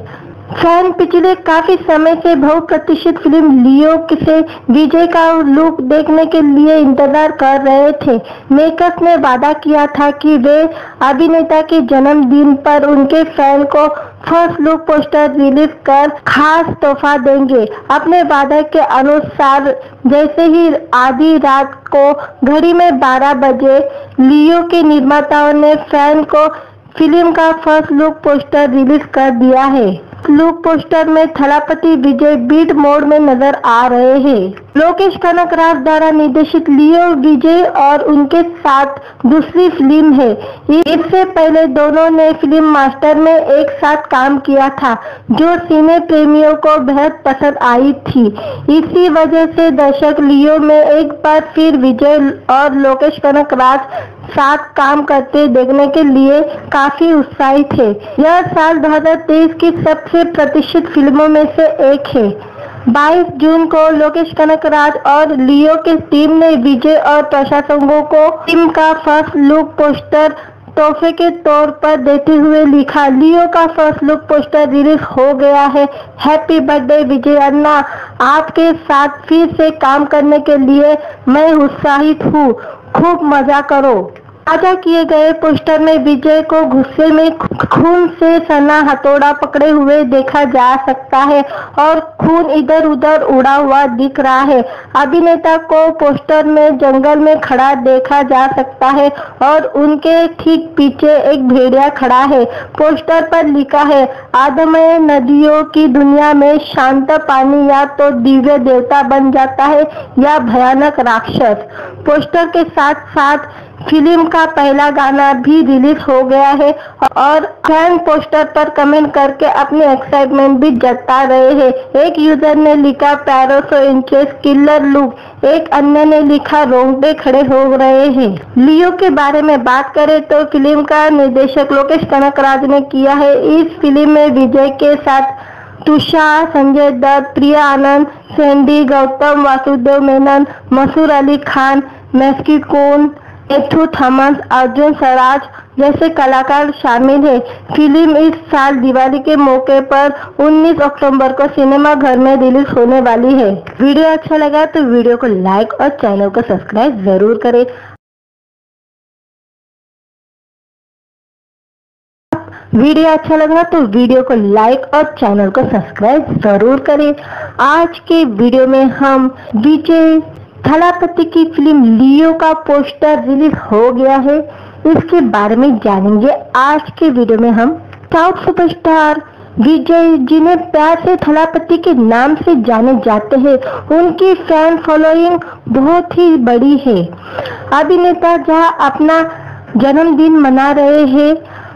फैन पिछले काफी समय से बहुप्रतीक्षित फिल्म लियो से विजय का लुक देखने के लिए इंतजार कर रहे थे। मेकर्स ने वादा किया था कि वे अभिनेता के जन्मदिन पर उनके फैन को फर्स्ट लुक पोस्टर रिलीज कर खास तोहफा देंगे। अपने वादे के अनुसार जैसे ही आधी रात को घड़ी में बारह बजे लियो के निर्माताओं ने फैन को फिल्म का फर्स्ट लुक पोस्टर रिलीज कर दिया है। लुक पोस्टर में थलापति विजय बीट मोड में नजर आ रहे हैं। लोकेश कनगराज द्वारा निर्देशित लियो विजय और उनके साथ दूसरी फिल्म है। इससे पहले दोनों ने फिल्म मास्टर में एक साथ काम किया था, जो सिने प्रेमियों को बेहद पसंद आई थी। इसी वजह से दर्शक लियो में एक बार फिर विजय और लोकेश कनगराज साथ काम करते देखने के लिए काफी उत्साहित है। यह साल दो हज़ार तेईस की सबसे प्रतीक्षित फिल्मों में से एक है। बाईस जून को लोकेश कनगराज और लियो की टीम ने विजय और प्रशंसकों को फिल्म का फर्स्ट लुक पोस्टर तोहफे के तौर पर देते हुए लिखा, लियो का फर्स्ट लुक पोस्टर रिलीज हो गया है। हैप्पी बर्थडे विजय अन्ना, आपके साथ फिर से काम करने के लिए मैं उत्साहित हूँ। खूब मजा करो। साझा किए गए पोस्टर में विजय को गुस्से में खून से सना हथौड़ा पकड़े हुए देखा जा सकता है और खून इधर उधर उड़ा हुआ दिख रहा है। अभिनेता को पोस्टर में जंगल में खड़ा देखा जा सकता है और उनके ठीक पीछे एक भेड़िया खड़ा है। पोस्टर पर लिखा है, आदमय नदियों की दुनिया में शांत पानी या तो दिव्य देवता बन जाता है या भयानक राक्षस। पोस्टर के साथ साथ फिल्म का पहला गाना भी रिलीज हो गया है और फैन पोस्टर पर कमेंट करके अपनी एक्साइटमेंट भी जता रहे हैं। एक यूजर ने लिखा, पैरों सौ इंचेस किलर लुक। एक अन्य ने लिखा, रोंगटे खड़े हो रहे हैं। लियो के बारे में बात करें तो फिल्म का निर्देशक लोकेश कनगराज ने किया है। इस फिल्म में विजय के साथ तुषार, संजय दत्त, प्रिया आनंद, सैंडी गौतम, वासुदेव मेनन, मसूर अली खान, मैस्की कोन, एथु थॉमस, अर्जुन सराज जैसे कलाकार शामिल हैं। फिल्म इस साल दिवाली के मौके पर उन्नीस अक्टूबर को सिनेमा घर में रिलीज होने वाली है। वीडियो अच्छा लगा तो वीडियो को लाइक और चैनल को सब्सक्राइब जरूर करें। वीडियो अच्छा लगा तो वीडियो को लाइक और चैनल को सब्सक्राइब जरूर करें। आज के वीडियो में हम विजय थलापति की फिल्म लियो का पोस्टर रिलीज हो गया है, इसके बारे में जानेंगे आज के वीडियो में। हम साउथ सुपरस्टार विजय, जिन्हें प्यार से थलापति के नाम से जाने जाते हैं, उनकी फैन फॉलोइंग बहुत ही बड़ी है। अभिनेता जहां अपना जन्मदिन मना रहे हैं,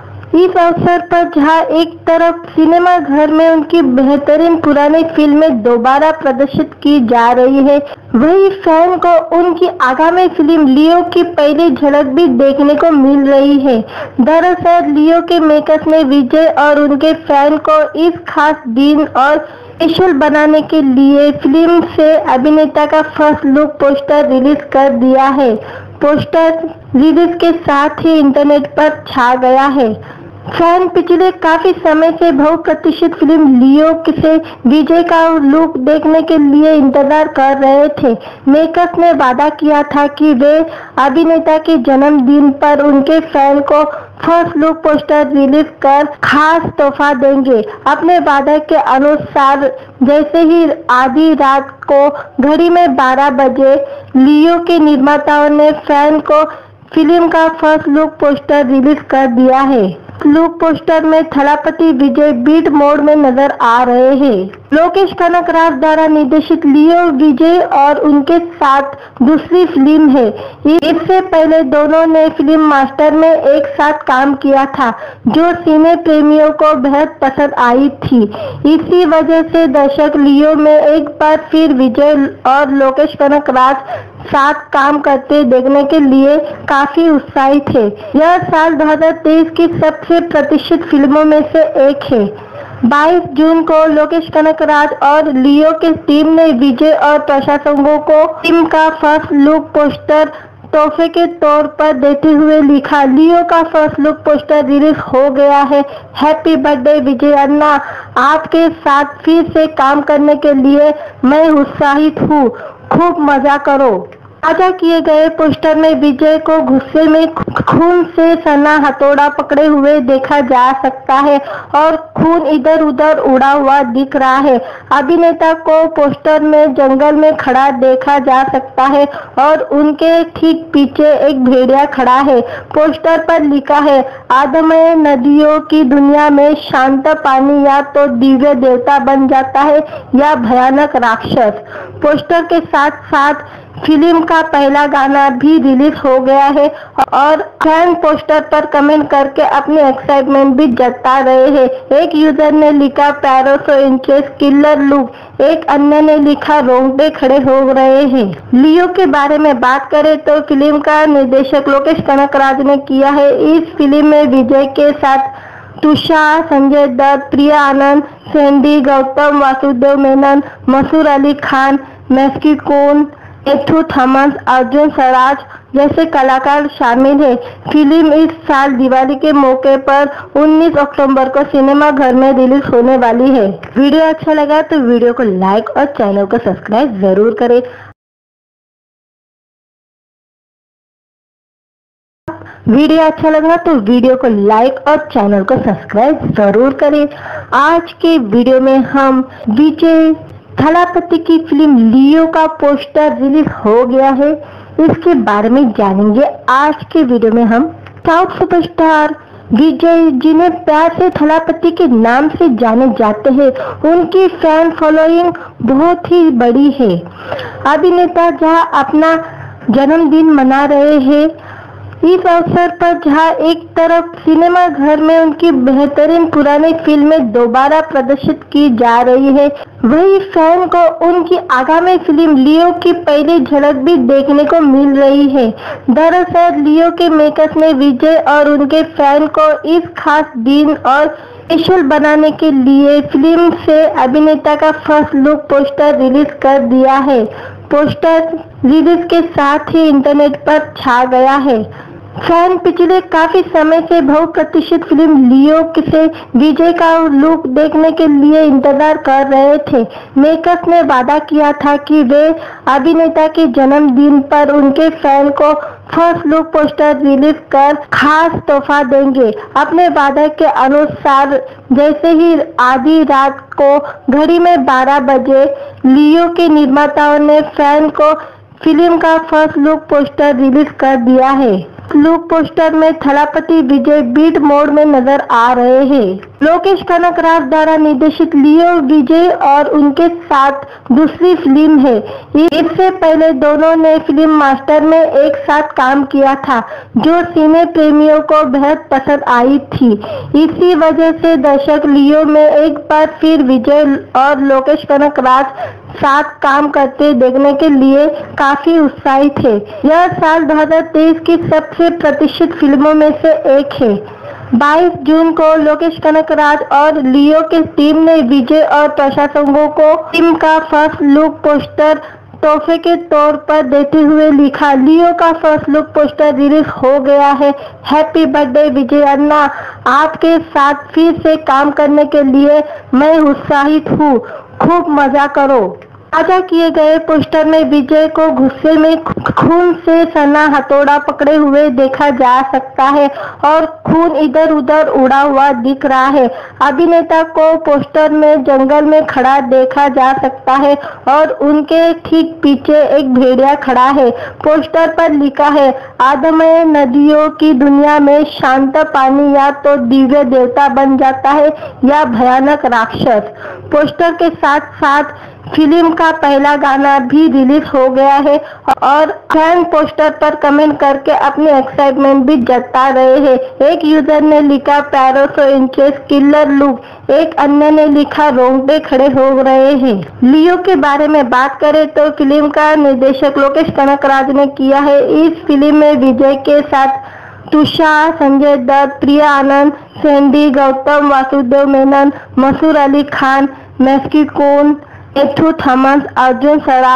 इस अवसर पर जहां एक तरफ सिनेमा घर में उनकी बेहतरीन पुरानी फिल्में दोबारा प्रदर्शित की जा रही है, वही फैन को उनकी आगामी फिल्म लियो की पहली झलक भी देखने को मिल रही है। दरअसल लियो के मेकर्स ने विजय और उनके फैन को इस खास दिन और स्पेशल बनाने के लिए फिल्म से अभिनेता का फर्स्ट लुक पोस्टर रिलीज कर दिया है। पोस्टर रिलीज के साथ ही इंटरनेट पर छा गया है। फैन पिछले काफी समय से बहुप्रतीक्षित फिल्म लियो से विजय का लुक देखने के लिए इंतजार कर रहे थे। मेकर्स ने वादा किया था कि वे अभिनेता के जन्मदिन पर उनके फैन को फर्स्ट लुक पोस्टर रिलीज कर खास तोहफा देंगे। अपने वादे के अनुसार जैसे ही आधी रात को घड़ी में बारह बजे लियो के निर्माताओं ने फैन को फिल्म का फर्स्ट लुक पोस्टर रिलीज कर दिया है। लुक पोस्टर में थलापति विजय बीट मोड में नजर आ रहे हैं। लोकेश कनगराज द्वारा निर्देशित लियो विजय और उनके साथ दूसरी फिल्म है। इससे पहले दोनों ने फिल्म मास्टर में एक साथ काम किया था, जो सिने प्रेमियों को बेहद पसंद आई थी। इसी वजह से दर्शक लियो में एक बार फिर विजय और लोकेश कनगराज साथ काम करते देखने के लिए काफी उत्साहित है। यह साल दो हज़ार तेईस की सबसे प्रतीक्षित फिल्मों में से एक है। बाईस जून को लोकेश कनगराज और लियो की टीम ने विजय और प्रशंसकों को फिल्म का फर्स्ट लुक पोस्टर तोहफे के तौर पर देते हुए लिखा, लियो का फर्स्ट लुक पोस्टर रिलीज हो गया है। हैप्पी बर्थडे विजय अन्ना, आपके साथ फिर से काम करने के लिए मैं उत्साहित हूँ, खूब मजा करो। साझा किए गए पोस्टर में विजय को गुस्से में खून से सना हथौड़ा पकड़े हुए देखा जा सकता है और खून इधर उधर उड़ा हुआ दिख रहा है। अभिनेता को पोस्टर में जंगल में खड़ा देखा जा सकता है और उनके ठीक पीछे एक भेड़िया खड़ा है। पोस्टर पर लिखा है, आदमय नदियों की दुनिया में शांत पानी या तो दिव्य देवता बन जाता है या भयानक राक्षस। पोस्टर के साथ साथ फिल्म का पहला गाना भी रिलीज हो गया है और फैन पोस्टर पर कमेंट करके अपनी एक्साइटमेंट भी जता रहे हैं। एक यूजर ने लिखा, पैरों सौ इंचेस किलर लुक, एक अन्य ने लिखा, रोंगटे खड़े हो रहे हैं। लियो के बारे में बात करें तो फिल्म का निर्देशक लोकेश कनकराज ने किया है। इस फिल्म में विजय के साथ तुषार, संजय दत्त, प्रिया आनंद, सैंडी गौतम, वासुदेव मेनन, मसूर अली खान, मैस्की कोन, एथु थॉमस, अर्जुन सराज जैसे कलाकार शामिल हैं। फिल्म इस साल दिवाली के मौके पर उन्नीस अक्टूबर को सिनेमा घर में रिलीज होने वाली है। वीडियो अच्छा लगा तो वीडियो को लाइक और चैनल को सब्सक्राइब जरूर करें। वीडियो अच्छा लगा तो वीडियो को लाइक और चैनल को सब्सक्राइब जरूर करें। आज के वीडियो में हम विजय थलापति की फिल्म लियो का पोस्टर रिलीज हो गया है, इसके बारे में जानेंगे आज के वीडियो में हम। साउथ सुपरस्टार विजय, जिन्हें प्यार से थलापति के नाम से जाने जाते हैं, उनकी फैन फॉलोइंग बहुत ही बड़ी है। अभिनेता जहां अपना जन्मदिन मना रहे हैं, इस अवसर पर जहां एक तरफ सिनेमा घर में उनकी बेहतरीन पुरानी फिल्में दोबारा प्रदर्शित की जा रही है, वही फैन को उनकी आगामी फिल्म लियो की पहली झलक भी देखने को मिल रही है। दरअसल लियो के मेकर्स ने विजय और उनके फैन को इस खास दिन और स्पेशल बनाने के लिए फिल्म से अभिनेता का फर्स्ट लुक पोस्टर रिलीज कर दिया है। पोस्टर रिलीज के साथ ही इंटरनेट पर छा गया है। फैन पिछले काफी समय से बहुप्रतीक्षित फिल्म लियो से विजय का लुक देखने के लिए इंतजार कर रहे थे। मेकर्स ने वादा किया था कि वे अभिनेता के जन्मदिन पर उनके फैन को फर्स्ट लुक पोस्टर रिलीज कर खास तोहफा देंगे। अपने वादा के अनुसार जैसे ही आधी रात को घड़ी में बारह बजे लियो के निर्माताओं ने फैन को फिल्म का फर्स्ट लुक पोस्टर रिलीज कर दिया है। लुक पोस्टर में थलापति विजय बीट मोड में नजर आ रहे हैं। लोकेश कनकराज द्वारा निर्देशित लियो विजय और उनके साथ दूसरी फिल्म है। इससे पहले दोनों ने फिल्म मास्टर में एक साथ काम किया था, जो सिने प्रेमियों को बेहद पसंद आई थी। इसी वजह से दर्शक लियो में एक बार फिर विजय और लोकेश कनकराज साथ काम करते देखने के लिए काफी उत्साहित है। यह साल दो हज़ार तेईस की सबसे प्रतिष्ठित फिल्मों में से एक है। बाईस जून को लोकेश कनकराज और लियो की टीम ने विजय और प्रशंसकों को फिल्म का फर्स्ट लुक पोस्टर तोहफे के तौर पर देते हुए लिखा, लियो का फर्स्ट लुक पोस्टर रिलीज हो गया है। हैप्पी बर्थडे विजय अन्ना, आपके साथ फिर से काम करने के लिए मैं उत्साहित हूँ, खूब मजा करो। साझा किए गए पोस्टर में विजय को गुस्से में खून से सना हथौड़ा पकड़े हुए देखा जा सकता है और खून इधर उधर उड़ा हुआ दिख रहा है। अभिनेता को पोस्टर में जंगल में खड़ा देखा जा सकता है और उनके ठीक पीछे एक भेड़िया खड़ा है। पोस्टर पर लिखा है, आदमय नदियों की दुनिया में शांत पानी या तो दिव्य देवता बन जाता है या भयानक राक्षस। पोस्टर के साथ साथ फिल्म का पहला गाना भी रिलीज हो गया है और फैन पोस्टर पर कमेंट करके अपनी एक्साइटमेंट भी जता रहे हैं। एक यूजर ने लिखा, पैरों सौ इंचेस किलर लुक, एक अन्य ने लिखा, रोंगटे खड़े हो रहे हैं। लियो के बारे में बात करें तो फिल्म का निर्देशक लोकेश कनकराज ने किया है। इस फिल्म में विजय के साथ तुषार, संजय दत्त, प्रिया आनंद, सैंडी गौतम, वासुदेव मेनन, मसूर अली खान, मैस्की कोन, एथु थॉमस, अर्जुन सराज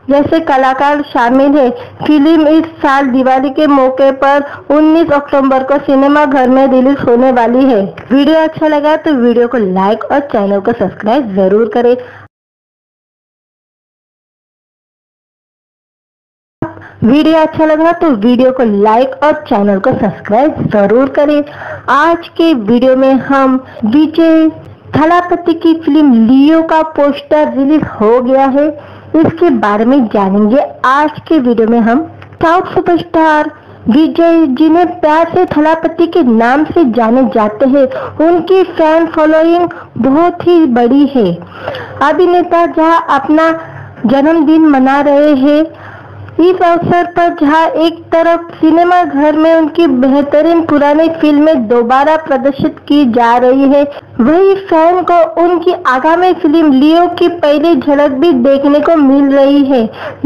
जैसे कलाकार शामिल है। फिल्म इस साल दिवाली के मौके पर उन्नीस अक्टूबर को सिनेमा घर में रिलीज होने वाली है। वीडियो अच्छा लगा तो वीडियो को लाइक और चैनल को सब्सक्राइब जरूर करें। वीडियो अच्छा लगा तो वीडियो को लाइक और चैनल को सब्सक्राइब जरूर करें। आज के वीडियो में हम विजय थलापति की फिल्म लियो का पोस्टर रिलीज हो गया है, इसके बारे में जानेंगे आज के वीडियो में हम। साउथ सुपरस्टार विजय, जिन्हें प्यार से थलापति के नाम से जाने जाते हैं, उनकी फैन फॉलोइंग बहुत ही बड़ी है। अभिनेता जहां अपना जन्मदिन मना रहे हैं, इस अवसर पर जहां एक तरफ सिनेमा घर में उनकी बेहतरीन पुरानी फिल्में दोबारा प्रदर्शित की जा रही है, वही फैन को उनकी आगामी फिल्म लियो की पहली झलक भी देखने को मिल रही है।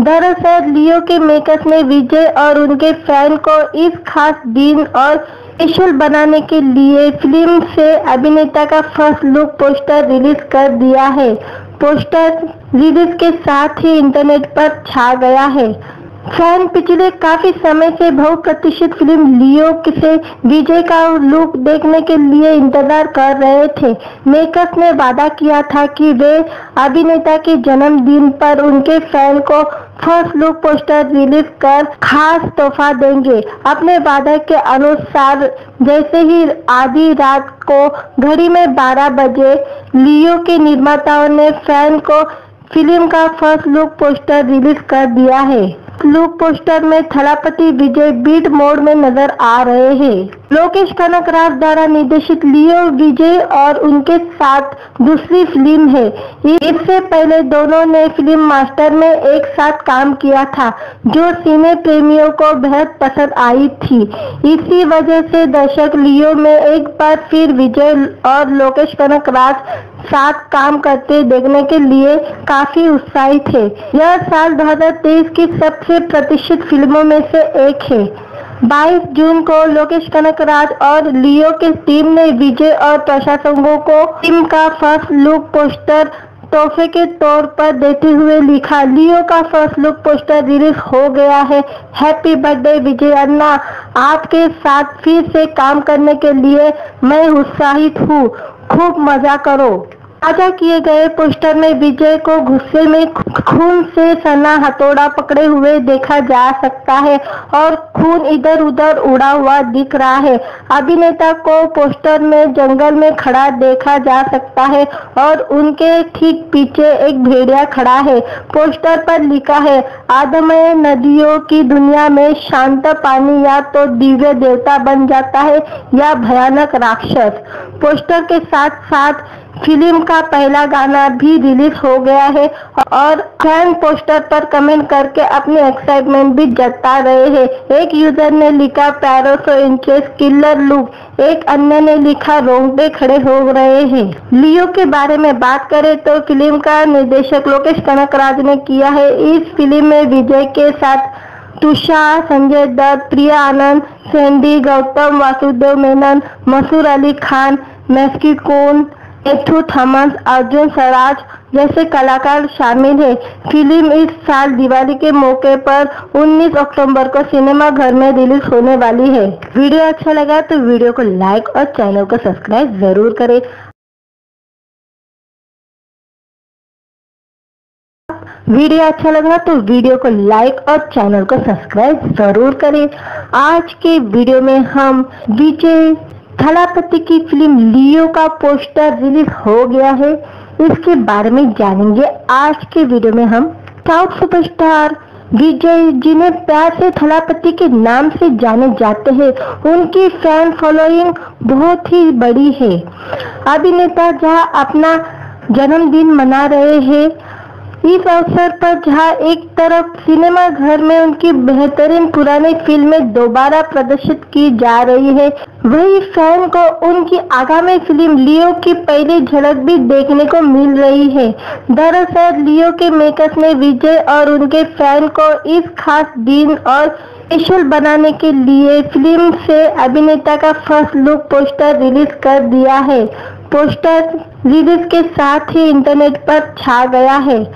दरअसल लियो के मेकर्स ने विजय और उनके फैन को इस खास दिन और स्पेशल बनाने के लिए फिल्म से अभिनेता का फर्स्ट लुक पोस्टर रिलीज कर दिया है। पोस्टर रिलीज के साथ ही इंटरनेट पर छा गया है। फैन पिछले काफी समय से बहुप्रतीक्षित फिल्म लियो से विजय का लुक देखने के लिए इंतजार कर रहे थे। मेकर्स ने वादा किया था कि वे अभिनेता के जन्मदिन पर उनके फैन को फर्स्ट लुक पोस्टर रिलीज कर खास तोहफा देंगे। अपने वादे के अनुसार जैसे ही आधी रात को घड़ी में बारह बजे लियो के निर्माताओं ने फैन को फिल्म का फर्स्ट लुक पोस्टर रिलीज कर दिया है। लुक पोस्टर में थलापति विजय बीट मोड में नजर आ रहे हैं। लोकेश कनकराज द्वारा निर्देशित लियो विजय और उनके साथ दूसरी फिल्म है। इससे पहले दोनों ने फिल्म मास्टर में एक साथ काम किया था, जो सिने प्रेमियों को बेहद पसंद आई थी। इसी वजह से दर्शक लियो में एक बार फिर विजय और लोकेश कनकराज साथ काम करते देखने के लिए काफी उत्साहित थे। यह साल दो हज़ार तेईस की सबसे प्रतीक्षित फिल्मों में से एक है। बाईस जून को लोकेश कनकराज और लियो के टीम ने विजय और प्रशंसकों को फिल्म का फर्स्ट लुक पोस्टर तोहफे के तौर पर देते हुए लिखा, लियो का फर्स्ट लुक पोस्टर रिलीज हो गया है। हैप्पी बर्थडे विजय अन्ना, आपके साथ फिर से काम करने के लिए मैं उत्साहित हूँ, खूब मजा करो। साझा किए गए पोस्टर में विजय को गुस्से में खून से सना हथौड़ा पकड़े हुए देखा जा सकता है और खून इधर उधर उड़ा हुआ दिख रहा है। अभिनेता को पोस्टर में जंगल में खड़ा देखा जा सकता है और उनके ठीक पीछे एक भेड़िया खड़ा है। पोस्टर पर लिखा है, आदमय नदियों की दुनिया में शांत पानी या तो दिव्य देवता बन जाता है या भयानक राक्षस। पोस्टर के साथ साथ फिल्म का पहला गाना भी रिलीज हो गया है और फैन पोस्टर पर कमेंट करके अपनी एक्साइटमेंट भी जता रहे हैं। एक यूजर ने लिखा, पैरों सौ इंचेस किलर लुक, एक अन्य ने लिखा, रोंगटे खड़े हो रहे हैं। लियो के बारे में बात करें तो फिल्म का निर्देशक लोकेश कनकराज ने किया है। इस फिल्म में विजय के साथ तुषार, संजय दत्त, प्रिया आनंद, सैंडी गौतम, वासुदेव मेनन, मसूर अली खान, मैस्की कोन, एथु थॉमस, अर्जुन सराज जैसे कलाकार शामिल है। फिल्म इस साल दिवाली के मौके पर उन्नीस अक्टूबर को सिनेमा घर में रिलीज होने वाली है। वीडियो अच्छा लगा तो वीडियो को लाइक और चैनल को सब्सक्राइब जरूर करें। वीडियो अच्छा लगा तो वीडियो को लाइक और चैनल को सब्सक्राइब जरूर करें। आज के वीडियो में हम विजय थलापति की फिल्म लियो का पोस्टर रिलीज हो गया है, इसके बारे में जानेंगे आज के वीडियो में हम। साउथ सुपरस्टार विजय, जिन्हें प्यार से थलापति के नाम से जाने जाते हैं, उनकी फैन फॉलोइंग बहुत ही बड़ी है। अभिनेता जहां अपना जन्मदिन मना रहे हैं, इस अवसर पर जहां एक तरफ सिनेमा घर में उनकी बेहतरीन पुरानी फिल्में दोबारा प्रदर्शित की जा रही है, वही फैन को उनकी आगामी फिल्म लियो की पहली झलक भी देखने को मिल रही है। दरअसल लियो के मेकर्स ने विजय और उनके फैन को इस खास दिन और स्पेशल बनाने के लिए फिल्म से अभिनेता का फर्स्ट लुक पोस्टर रिलीज कर दिया है। पोस्टर रिलीज के साथ ही इंटरनेट पर छा गया है।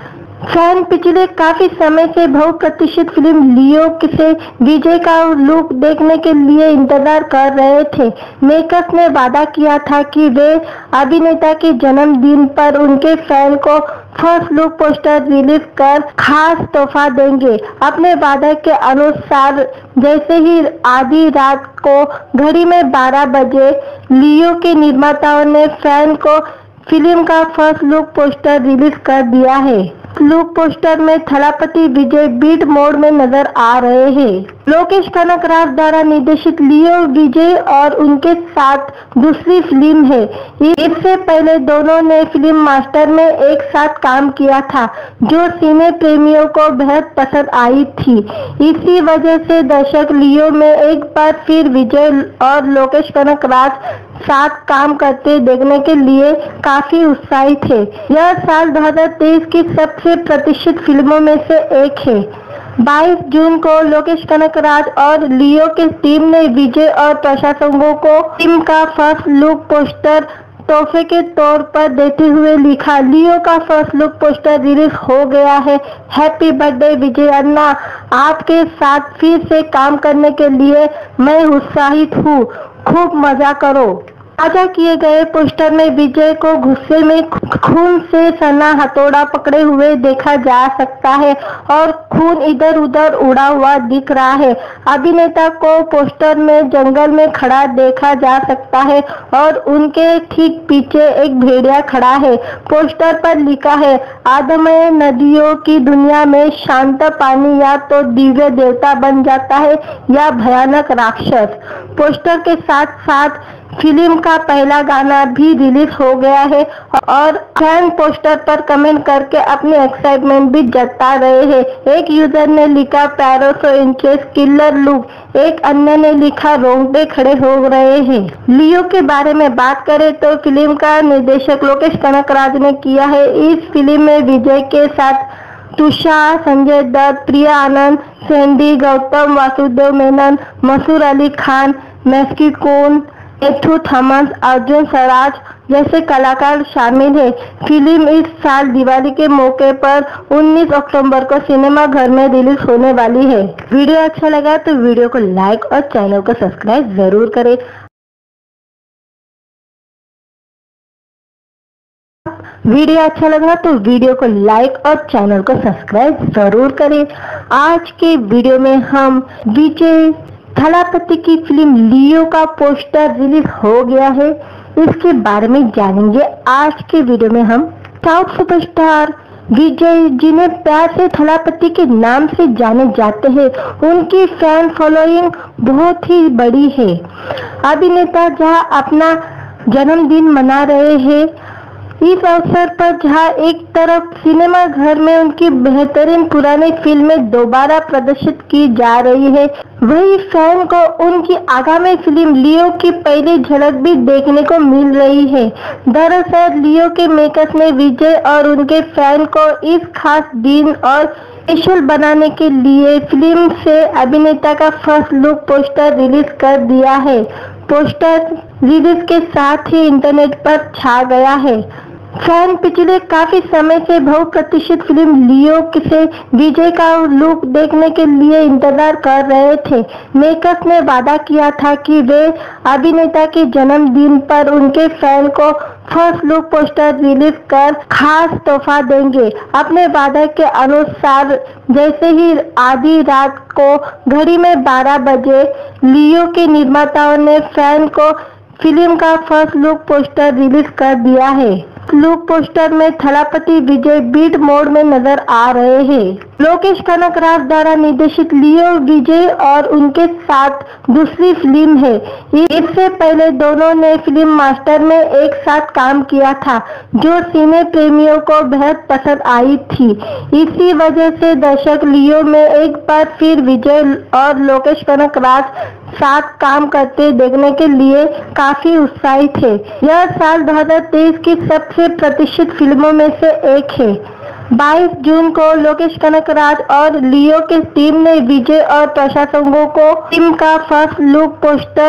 फैन पिछले काफी समय से बहुप्रतीक्षित फिल्म लियो से विजय का लुक देखने के लिए इंतजार कर रहे थे। मेकर्स ने वादा किया था कि वे अभिनेता के जन्मदिन पर उनके फैन को फर्स्ट लुक पोस्टर रिलीज कर खास तोहफा देंगे। अपने वादे के अनुसार जैसे ही आधी रात को घड़ी में बारह बजे लियो के निर्माताओं ने फैन को फिल्म का फर्स्ट लुक पोस्टर रिलीज कर दिया है। लुक पोस्टर में थलापति विजय बीट मोड में नजर आ रहे हैं। लोकेश कनगराज द्वारा निर्देशित लियो विजय और उनके साथ दूसरी फिल्म है। इससे पहले दोनों ने फिल्म मास्टर में एक साथ काम किया था, जो सिने प्रेमियों को बेहद पसंद आई थी। इसी वजह से दर्शक लियो में एक बार फिर विजय और लोकेश कनगराज साथ काम करते देखने के लिए काफी उत्साहित थे। यह साल दो हज़ार तेईस की सबसे प्रतीक्षित फिल्मों में से एक है। बाईस जून को लोकेश कनगराज और लियो की टीम ने विजय और प्रशंसकों को फिल्म का फर्स्ट लुक पोस्टर तोहफे के तौर पर देते हुए लिखा, लियो का फर्स्ट लुक पोस्टर रिलीज हो गया है। हैप्पी बर्थडे विजय अन्ना, आपके साथ फिर से काम करने के लिए मैं उत्साहित हूँ। खूब मजा करो। साझा किए गए पोस्टर में विजय को गुस्से में खून से सना हथौड़ा पकड़े हुए देखा जा सकता है और खून इधर उधर उड़ा हुआ दिख रहा है। अभिनेता को पोस्टर में जंगल में खड़ा देखा जा सकता है और उनके ठीक पीछे एक भेड़िया खड़ा है। पोस्टर पर लिखा है, आदमय नदियों की दुनिया में शांत पानी या तो दिव्य देवता बन जाता है या भयानक राक्षस। पोस्टर के साथ साथ फिल्म का पहला गाना भी रिलीज हो गया है और फैन पोस्टर पर कमेंट करके अपनी एक्साइटमेंट भी जता रहे हैं। एक यूजर ने लिखा पैरों सौ इंचेस किलर लुक, एक अन्य ने लिखा रोंगटे खड़े हो रहे हैं। लियो के बारे में बात करें तो फिल्म का निर्देशक लोकेश कनगराज ने किया है। इस फिल्म में विजय के साथ तुषार, संजय दत्त, प्रिया आनंद, सैंडी गौतम, वासुदेव मेनन, मसूर अली खान, मैस्की कोन, एथु थॉमस, अर्जुन सराज जैसे कलाकार शामिल हैं। फिल्म इस साल दिवाली के मौके पर उन्नीस अक्टूबर को सिनेमा घर में रिलीज होने वाली है। वीडियो अच्छा लगा तो वीडियो को लाइक और चैनल को सब्सक्राइब जरूर करें। वीडियो अच्छा लगा तो वीडियो को लाइक और चैनल को सब्सक्राइब जरूर करें। आज के वीडियो में हम विजय थलापति की फिल्म लियो का पोस्टर रिलीज हो गया है, इसके बारे में जानेंगे। आज के वीडियो में हम साउथ सुपरस्टार विजय, जिन्हें प्यार से थलापति के नाम से जाने जाते हैं, उनकी फैन फॉलोइंग बहुत ही बड़ी है। अभिनेता जहां अपना जन्मदिन मना रहे हैं, इस अवसर पर जहां एक तरफ सिनेमा घर में उनकी बेहतरीन पुरानी फिल्में दोबारा प्रदर्शित की जा रही है, वही फैन को उनकी आगामी फिल्म लियो की पहली झलक भी देखने को मिल रही है। दरअसल लियो के मेकर्स ने विजय और उनके फैन को इस खास दिन और स्पेशल बनाने के लिए फिल्म से अभिनेता का फर्स्ट लुक पोस्टर रिलीज कर दिया है। पोस्टर रिलीज के साथ ही इंटरनेट पर छा गया है। फैन पिछले काफी समय से बहुप्रतीक्षित फिल्म लियो से विजय का लुक देखने के लिए इंतजार कर रहे थे। मेकर्स ने वादा किया था कि वे अभिनेता के जन्मदिन पर उनके फैन को फर्स्ट लुक पोस्टर रिलीज कर खास तोहफा देंगे। अपने वादे के अनुसार जैसे ही आधी रात को घड़ी में बारह बजे लियो के निर्माताओं ने फैन को फिल्म का फर्स्ट लुक पोस्टर रिलीज कर दिया है। लुक पोस्टर में थलापति विजय बीट मोड में नजर आ रहे हैं। लोकेश कनगराज द्वारा निर्देशित लियो विजय और उनके साथ दूसरी फिल्म है। इससे पहले दोनों ने फिल्म मास्टर में एक साथ काम किया था, जो सिने प्रेमियों को बेहद पसंद आई थी। इसी वजह से दर्शक लियो में एक बार फिर विजय और लोकेश कनगराज साथ काम करते देखने के लिए काफी उत्साहित थे। यह साल दो हज़ार तेईस की सबसे प्रतीक्षित फिल्मों में से एक है। बाईस जून को लोकेश कनगराज और लियो की टीम ने विजय और प्रशंसकों को फिल्म का फर्स्ट लुक पोस्टर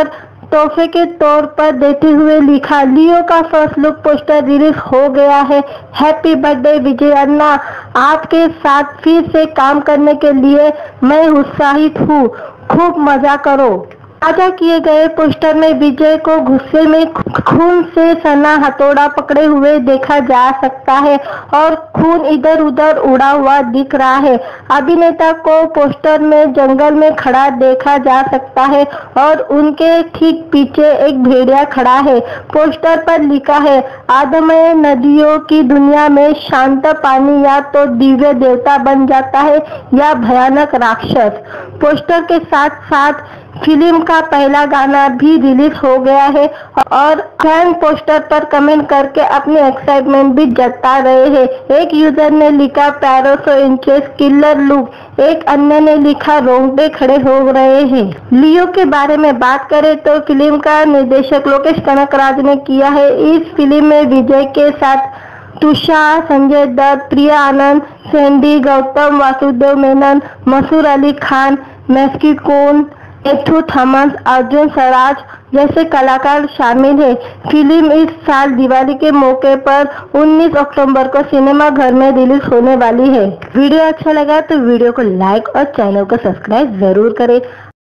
तोहफे के तौर पर देते हुए लिखा, लियो का फर्स्ट लुक पोस्टर रिलीज हो गया है। हैप्पी बर्थडे विजय अन्ना, आपके साथ फिर से काम करने के लिए मैं उत्साहित हूँ, खूब मजा करो। साझा किए गए पोस्टर में विजय को गुस्से में खून से सना हथौड़ा पकड़े हुए देखा जा सकता है और खून इधर उधर उड़ा हुआ दिख रहा है। अभिनेता को पोस्टर में जंगल में खड़ा देखा जा सकता है और उनके ठीक पीछे एक भेड़िया खड़ा है। पोस्टर पर लिखा है, आदमय नदियों की दुनिया में शांत पानी या तो दिव्य देवता बन जाता है या भयानक राक्षस। पोस्टर के साथ साथ फिल्म का पहला गाना भी रिलीज हो गया है और फैन पोस्टर पर कमेंट करके अपनी एक्साइटमेंट भी जता रहे हैं। एक यूजर ने लिखा, पैरों सौ इंचेस किलर लुक, एक अन्य ने लिखा, रोंगटे खड़े हो रहे हैं। लियो के बारे में बात करें तो फिल्म का निर्देशक लोकेश कनकराज ने किया है। इस फिल्म में विजय के साथ तुषार, संजय दत्त, प्रिया आनंद, सैंडी गौतम, वासुदेव मेनन, मसूर अली खान, मैस्की कोन, एथु थॉमस, अर्जुन सराज जैसे कलाकार शामिल हैं। फिल्म इस साल दिवाली के मौके पर उन्नीस अक्टूबर को सिनेमा घर में रिलीज होने वाली है। वीडियो अच्छा लगा तो वीडियो को लाइक और चैनल को सब्सक्राइब जरूर करें।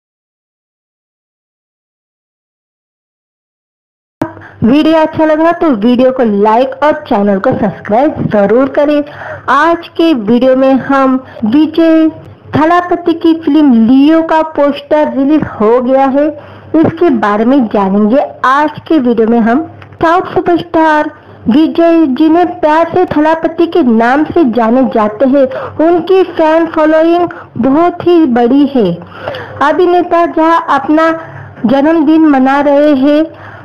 वीडियो अच्छा लगा तो वीडियो को लाइक और चैनल को सब्सक्राइब जरूर करें। आज के वीडियो में हम विजय थलापति की फिल्म लियो का पोस्टर रिलीज हो गया है, इसके बारे में जानेंगे। आज के वीडियो में हम साउथ सुपरस्टार विजय, जिन्हें प्यार से थलापति के नाम से जाने जाते हैं, उनकी फैन फॉलोइंग बहुत ही बड़ी है। अभिनेता जहां अपना जन्मदिन मना रहे हैं,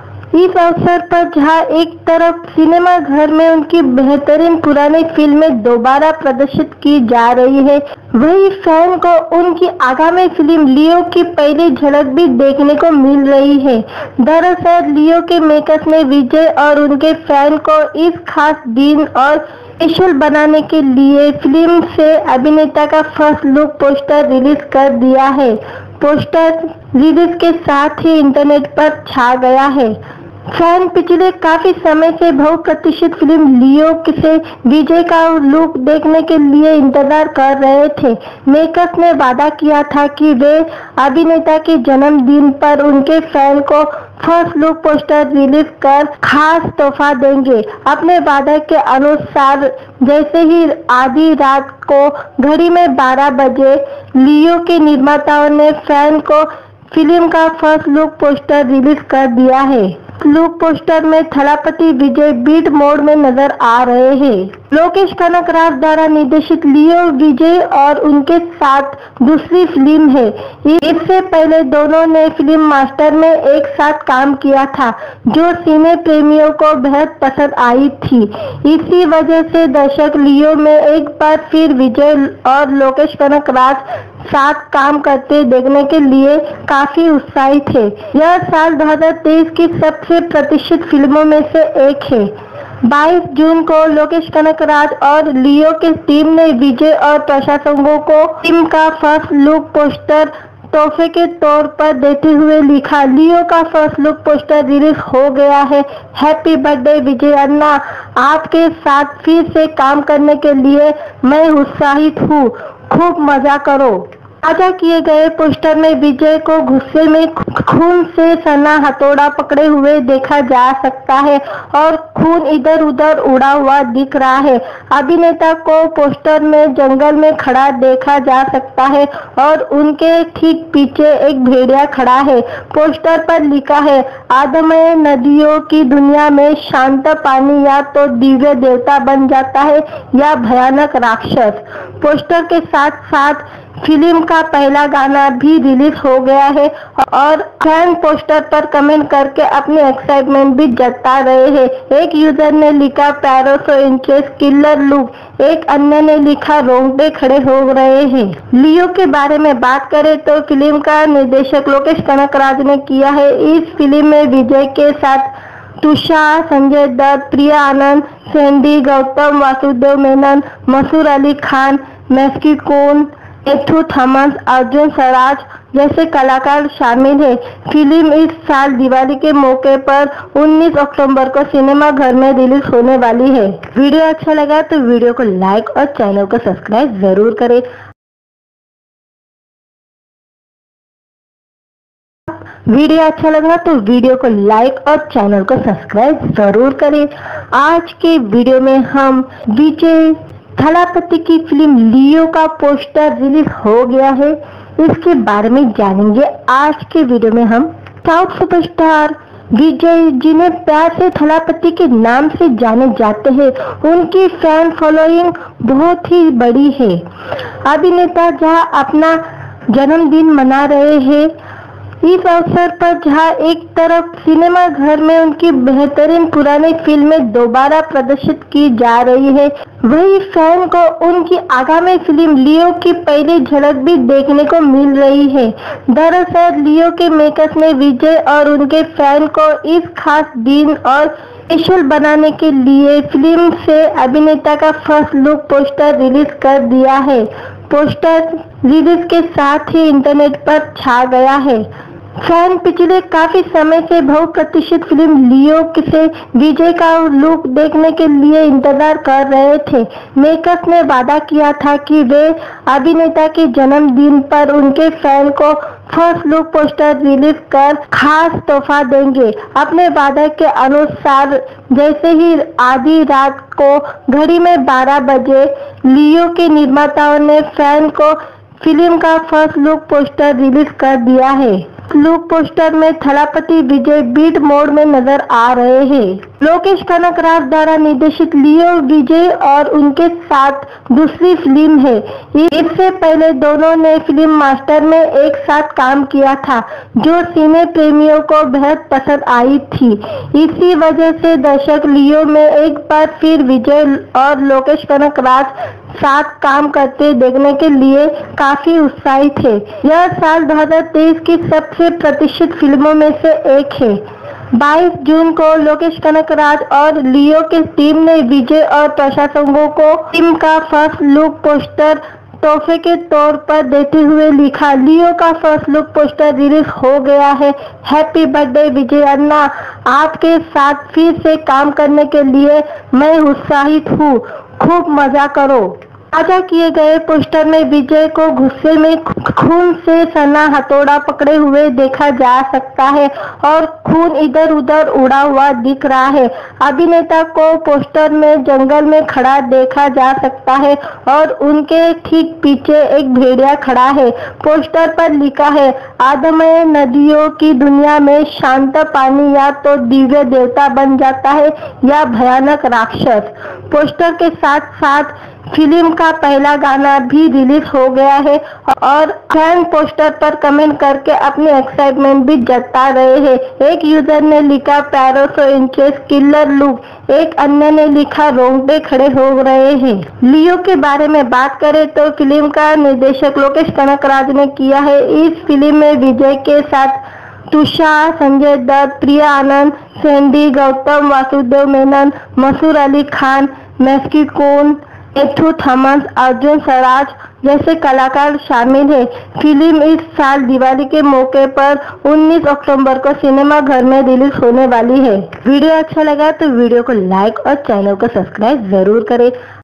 इस अवसर पर जहां एक तरफ सिनेमा घर में उनकी बेहतरीन पुरानी फिल्में दोबारा प्रदर्शित की जा रही है, वही फैन को उनकी आगामी फिल्म लियो की पहली झलक भी देखने को मिल रही है। दरअसल लियो के मेकर्स ने विजय और उनके फैन को इस खास दिन और स्पेशल बनाने के लिए फिल्म से अभिनेता का फर्स्ट लुक पोस्टर रिलीज कर दिया है। पोस्टर रिलीज के साथ ही इंटरनेट पर छा गया है। फैन पिछले काफी समय से बहुप्रतीक्षित फिल्म लियो से विजय का लुक देखने के लिए इंतजार कर रहे थे। मेकर्स ने वादा किया था कि वे अभिनेता के जन्मदिन पर उनके फैन को फर्स्ट लुक पोस्टर रिलीज कर खास तोहफा देंगे। अपने वादा के अनुसार जैसे ही आधी रात को घड़ी में बारह बजे लियो के निर्माताओं ने फैन को फिल्म का फर्स्ट लुक पोस्टर रिलीज कर दिया है। लुक पोस्टर में थलापति विजय बीट मोड में नजर आ रहे हैं। लोकेश कनकराज द्वारा निर्देशित लियो विजय और उनके साथ दूसरी फिल्म है। इससे पहले दोनों ने फिल्म मास्टर में एक साथ काम किया था, जो सिने प्रेमियों को बेहद पसंद आई थी। इसी वजह से दर्शक लियो में एक बार फिर विजय और लोकेश कनकराज साथ काम करते देखने के लिए काफी उत्साहित है। यह साल दो हज़ार तेईस की सबसे प्रतीक्षित फिल्मों में से एक है। बाईस जून को लोकेश कनकराज और लियो की टीम ने विजय और प्रशंसकों को फिल्म का फर्स्ट लुक पोस्टर तोहफे के तौर पर देते हुए लिखा, लियो का फर्स्ट लुक पोस्टर रिलीज हो गया है। हैप्पी बर्थडे विजय अन्ना, आपके साथ फिर से काम करने के लिए मैं उत्साहित हूँ, खूब मजा करो। साझा किए गए पोस्टर में विजय को गुस्से में खून से सना हथौड़ा पकड़े हुए देखा जा सकता है और खून इधर उधर उड़ा हुआ दिख रहा है। अभिनेता को पोस्टर में जंगल में खड़ा देखा जा सकता है और उनके ठीक पीछे एक भेड़िया खड़ा है। पोस्टर पर लिखा है, आदमय नदियों की दुनिया में शांत पानी या तो दिव्य देवता बन जाता है या भयानक राक्षस। पोस्टर के साथ साथ फिल्म का पहला गाना भी रिलीज हो गया है और फैन पोस्टर पर कमेंट करके अपनी एक्साइटमेंट भी जता रहे हैं। एक यूजर ने लिखा, पैरों सौ इंचेस किलर लुक, एक अन्य ने लिखा, रोंगटे खड़े हो रहे हैं। लियो के बारे में बात करें तो फिल्म का निर्देशक लोकेश कनकराज ने किया है। इस फिल्म में विजय के साथ तुषार, संजय दत्त, प्रिया आनंद, सैंडी गौतम, वासुदेव मेनन, मसूर अली खान, मैस्की कोन, मिठू थॉमस, अर्जुन सराज जैसे कलाकार शामिल हैं। फिल्म इस साल दिवाली के मौके पर उन्नीस अक्टूबर को सिनेमा घर में रिलीज होने वाली है। वीडियो अच्छा लगा तो वीडियो को लाइक और चैनल को सब्सक्राइब जरूर करें। वीडियो अच्छा लगा तो वीडियो को लाइक और चैनल को सब्सक्राइब जरूर करें। आज के वीडियो में हम विजय थलापति की फिल्म लियो का पोस्टर रिलीज हो गया है, इसके बारे में जानेंगे आज के वीडियो में हम। साउथ सुपरस्टार विजय, जिन्हें प्यार से थलापति के नाम से जाने जाते हैं, उनकी फैन फॉलोइंग बहुत ही बड़ी है। अभिनेता जहां अपना जन्मदिन मना रहे हैं, इस अवसर पर जहां एक तरफ सिनेमा घर में उनकी बेहतरीन पुरानी फिल्में दोबारा प्रदर्शित की जा रही है, वही फैन को उनकी आगामी फिल्म लियो की पहली झलक भी देखने को मिल रही है। दरअसल लियो के मेकर्स ने विजय और उनके फैन को इस खास दिन और स्पेशल बनाने के लिए फिल्म से अभिनेता का फर्स्ट लुक पोस्टर रिलीज कर दिया है। पोस्टर रिलीज के साथ ही इंटरनेट पर छा गया है। फैन पिछले काफी समय से बहुप्रतीक्षित फिल्म लियो से विजय का लुक देखने के लिए इंतजार कर रहे थे। मेकर्स ने वादा किया था कि वे अभिनेता के जन्मदिन पर उनके फैन को फर्स्ट लुक पोस्टर रिलीज कर खास तोहफा देंगे। अपने वादा के अनुसार जैसे ही आधी रात को घड़ी में बारह बजे लियो के निर्माताओं ने फैन को फिल्म का फर्स्ट लुक पोस्टर रिलीज कर दिया है। लुक पोस्टर में थलापति विजय बीट मोड में नजर आ रहे हैं। लोकेश कनकराज द्वारा निर्देशित लियो विजय और उनके साथ दूसरी फिल्म है। इससे पहले दोनों ने फिल्म मास्टर में एक साथ काम किया था, जो सिने प्रेमियों को बेहद पसंद आई थी। इसी वजह से दर्शक लियो में एक बार फिर विजय और लोकेश कनकराज साथ काम करते देखने के लिए काफी उत्साहित थे। यह साल दो हज़ार तेईस की सबसे प्रतीक्षित फिल्मों में से एक है। बाईस जून को लोकेश कनकराज और लियो की टीम ने विजय और प्रशंसकों को फिल्म का फर्स्ट लुक पोस्टर तोहफे के तौर पर देते हुए लिखा, लियो का फर्स्ट लुक पोस्टर रिलीज हो गया है। हैप्पी बर्थडे विजय अन्ना, आपके साथ फिर से काम करने के लिए मैं उत्साहित हूँ, खूब मजा करो। ताजा किए गए पोस्टर में विजय को गुस्से में खून से सना हथौड़ा पकड़े हुए देखा जा सकता है और खून इधर उधर उड़ा हुआ दिख रहा है। अभिनेता को पोस्टर में जंगल में खड़ा देखा जा सकता है और उनके ठीक पीछे एक भेड़िया खड़ा है। पोस्टर पर लिखा है, आदमय नदियों की दुनिया में शांत पानी या तो दिव्य देवता बन जाता है या भयानक राक्षस। पोस्टर के साथ साथ फिल्म का पहला गाना भी रिलीज हो गया है और फैन पोस्टर पर कमेंट करके अपनी एक्साइटमेंट भी जता रहे हैं। एक यूजर ने लिखा, प्यारो सो इंचेस किलर लुक, एक अन्य ने लिखा, रोंगटे खड़े हो रहे हैं। लियो के बारे में बात करें तो फिल्म का निर्देशक लोकेश कनकराज ने किया है। इस फिल्म में विजय के साथ तुषार, संजय दत्त, प्रिया आनंद, सैंडी गौतम, वासुदेव मेनन, मसूर अली खान, मैस्की कौन, मिठू थॉमस, अर्जुन सराज जैसे कलाकार शामिल हैं। फिल्म इस साल दिवाली के मौके पर उन्नीस अक्टूबर को सिनेमा घर में रिलीज होने वाली है। वीडियो अच्छा लगा तो वीडियो को लाइक और चैनल को सब्सक्राइब जरूर करें।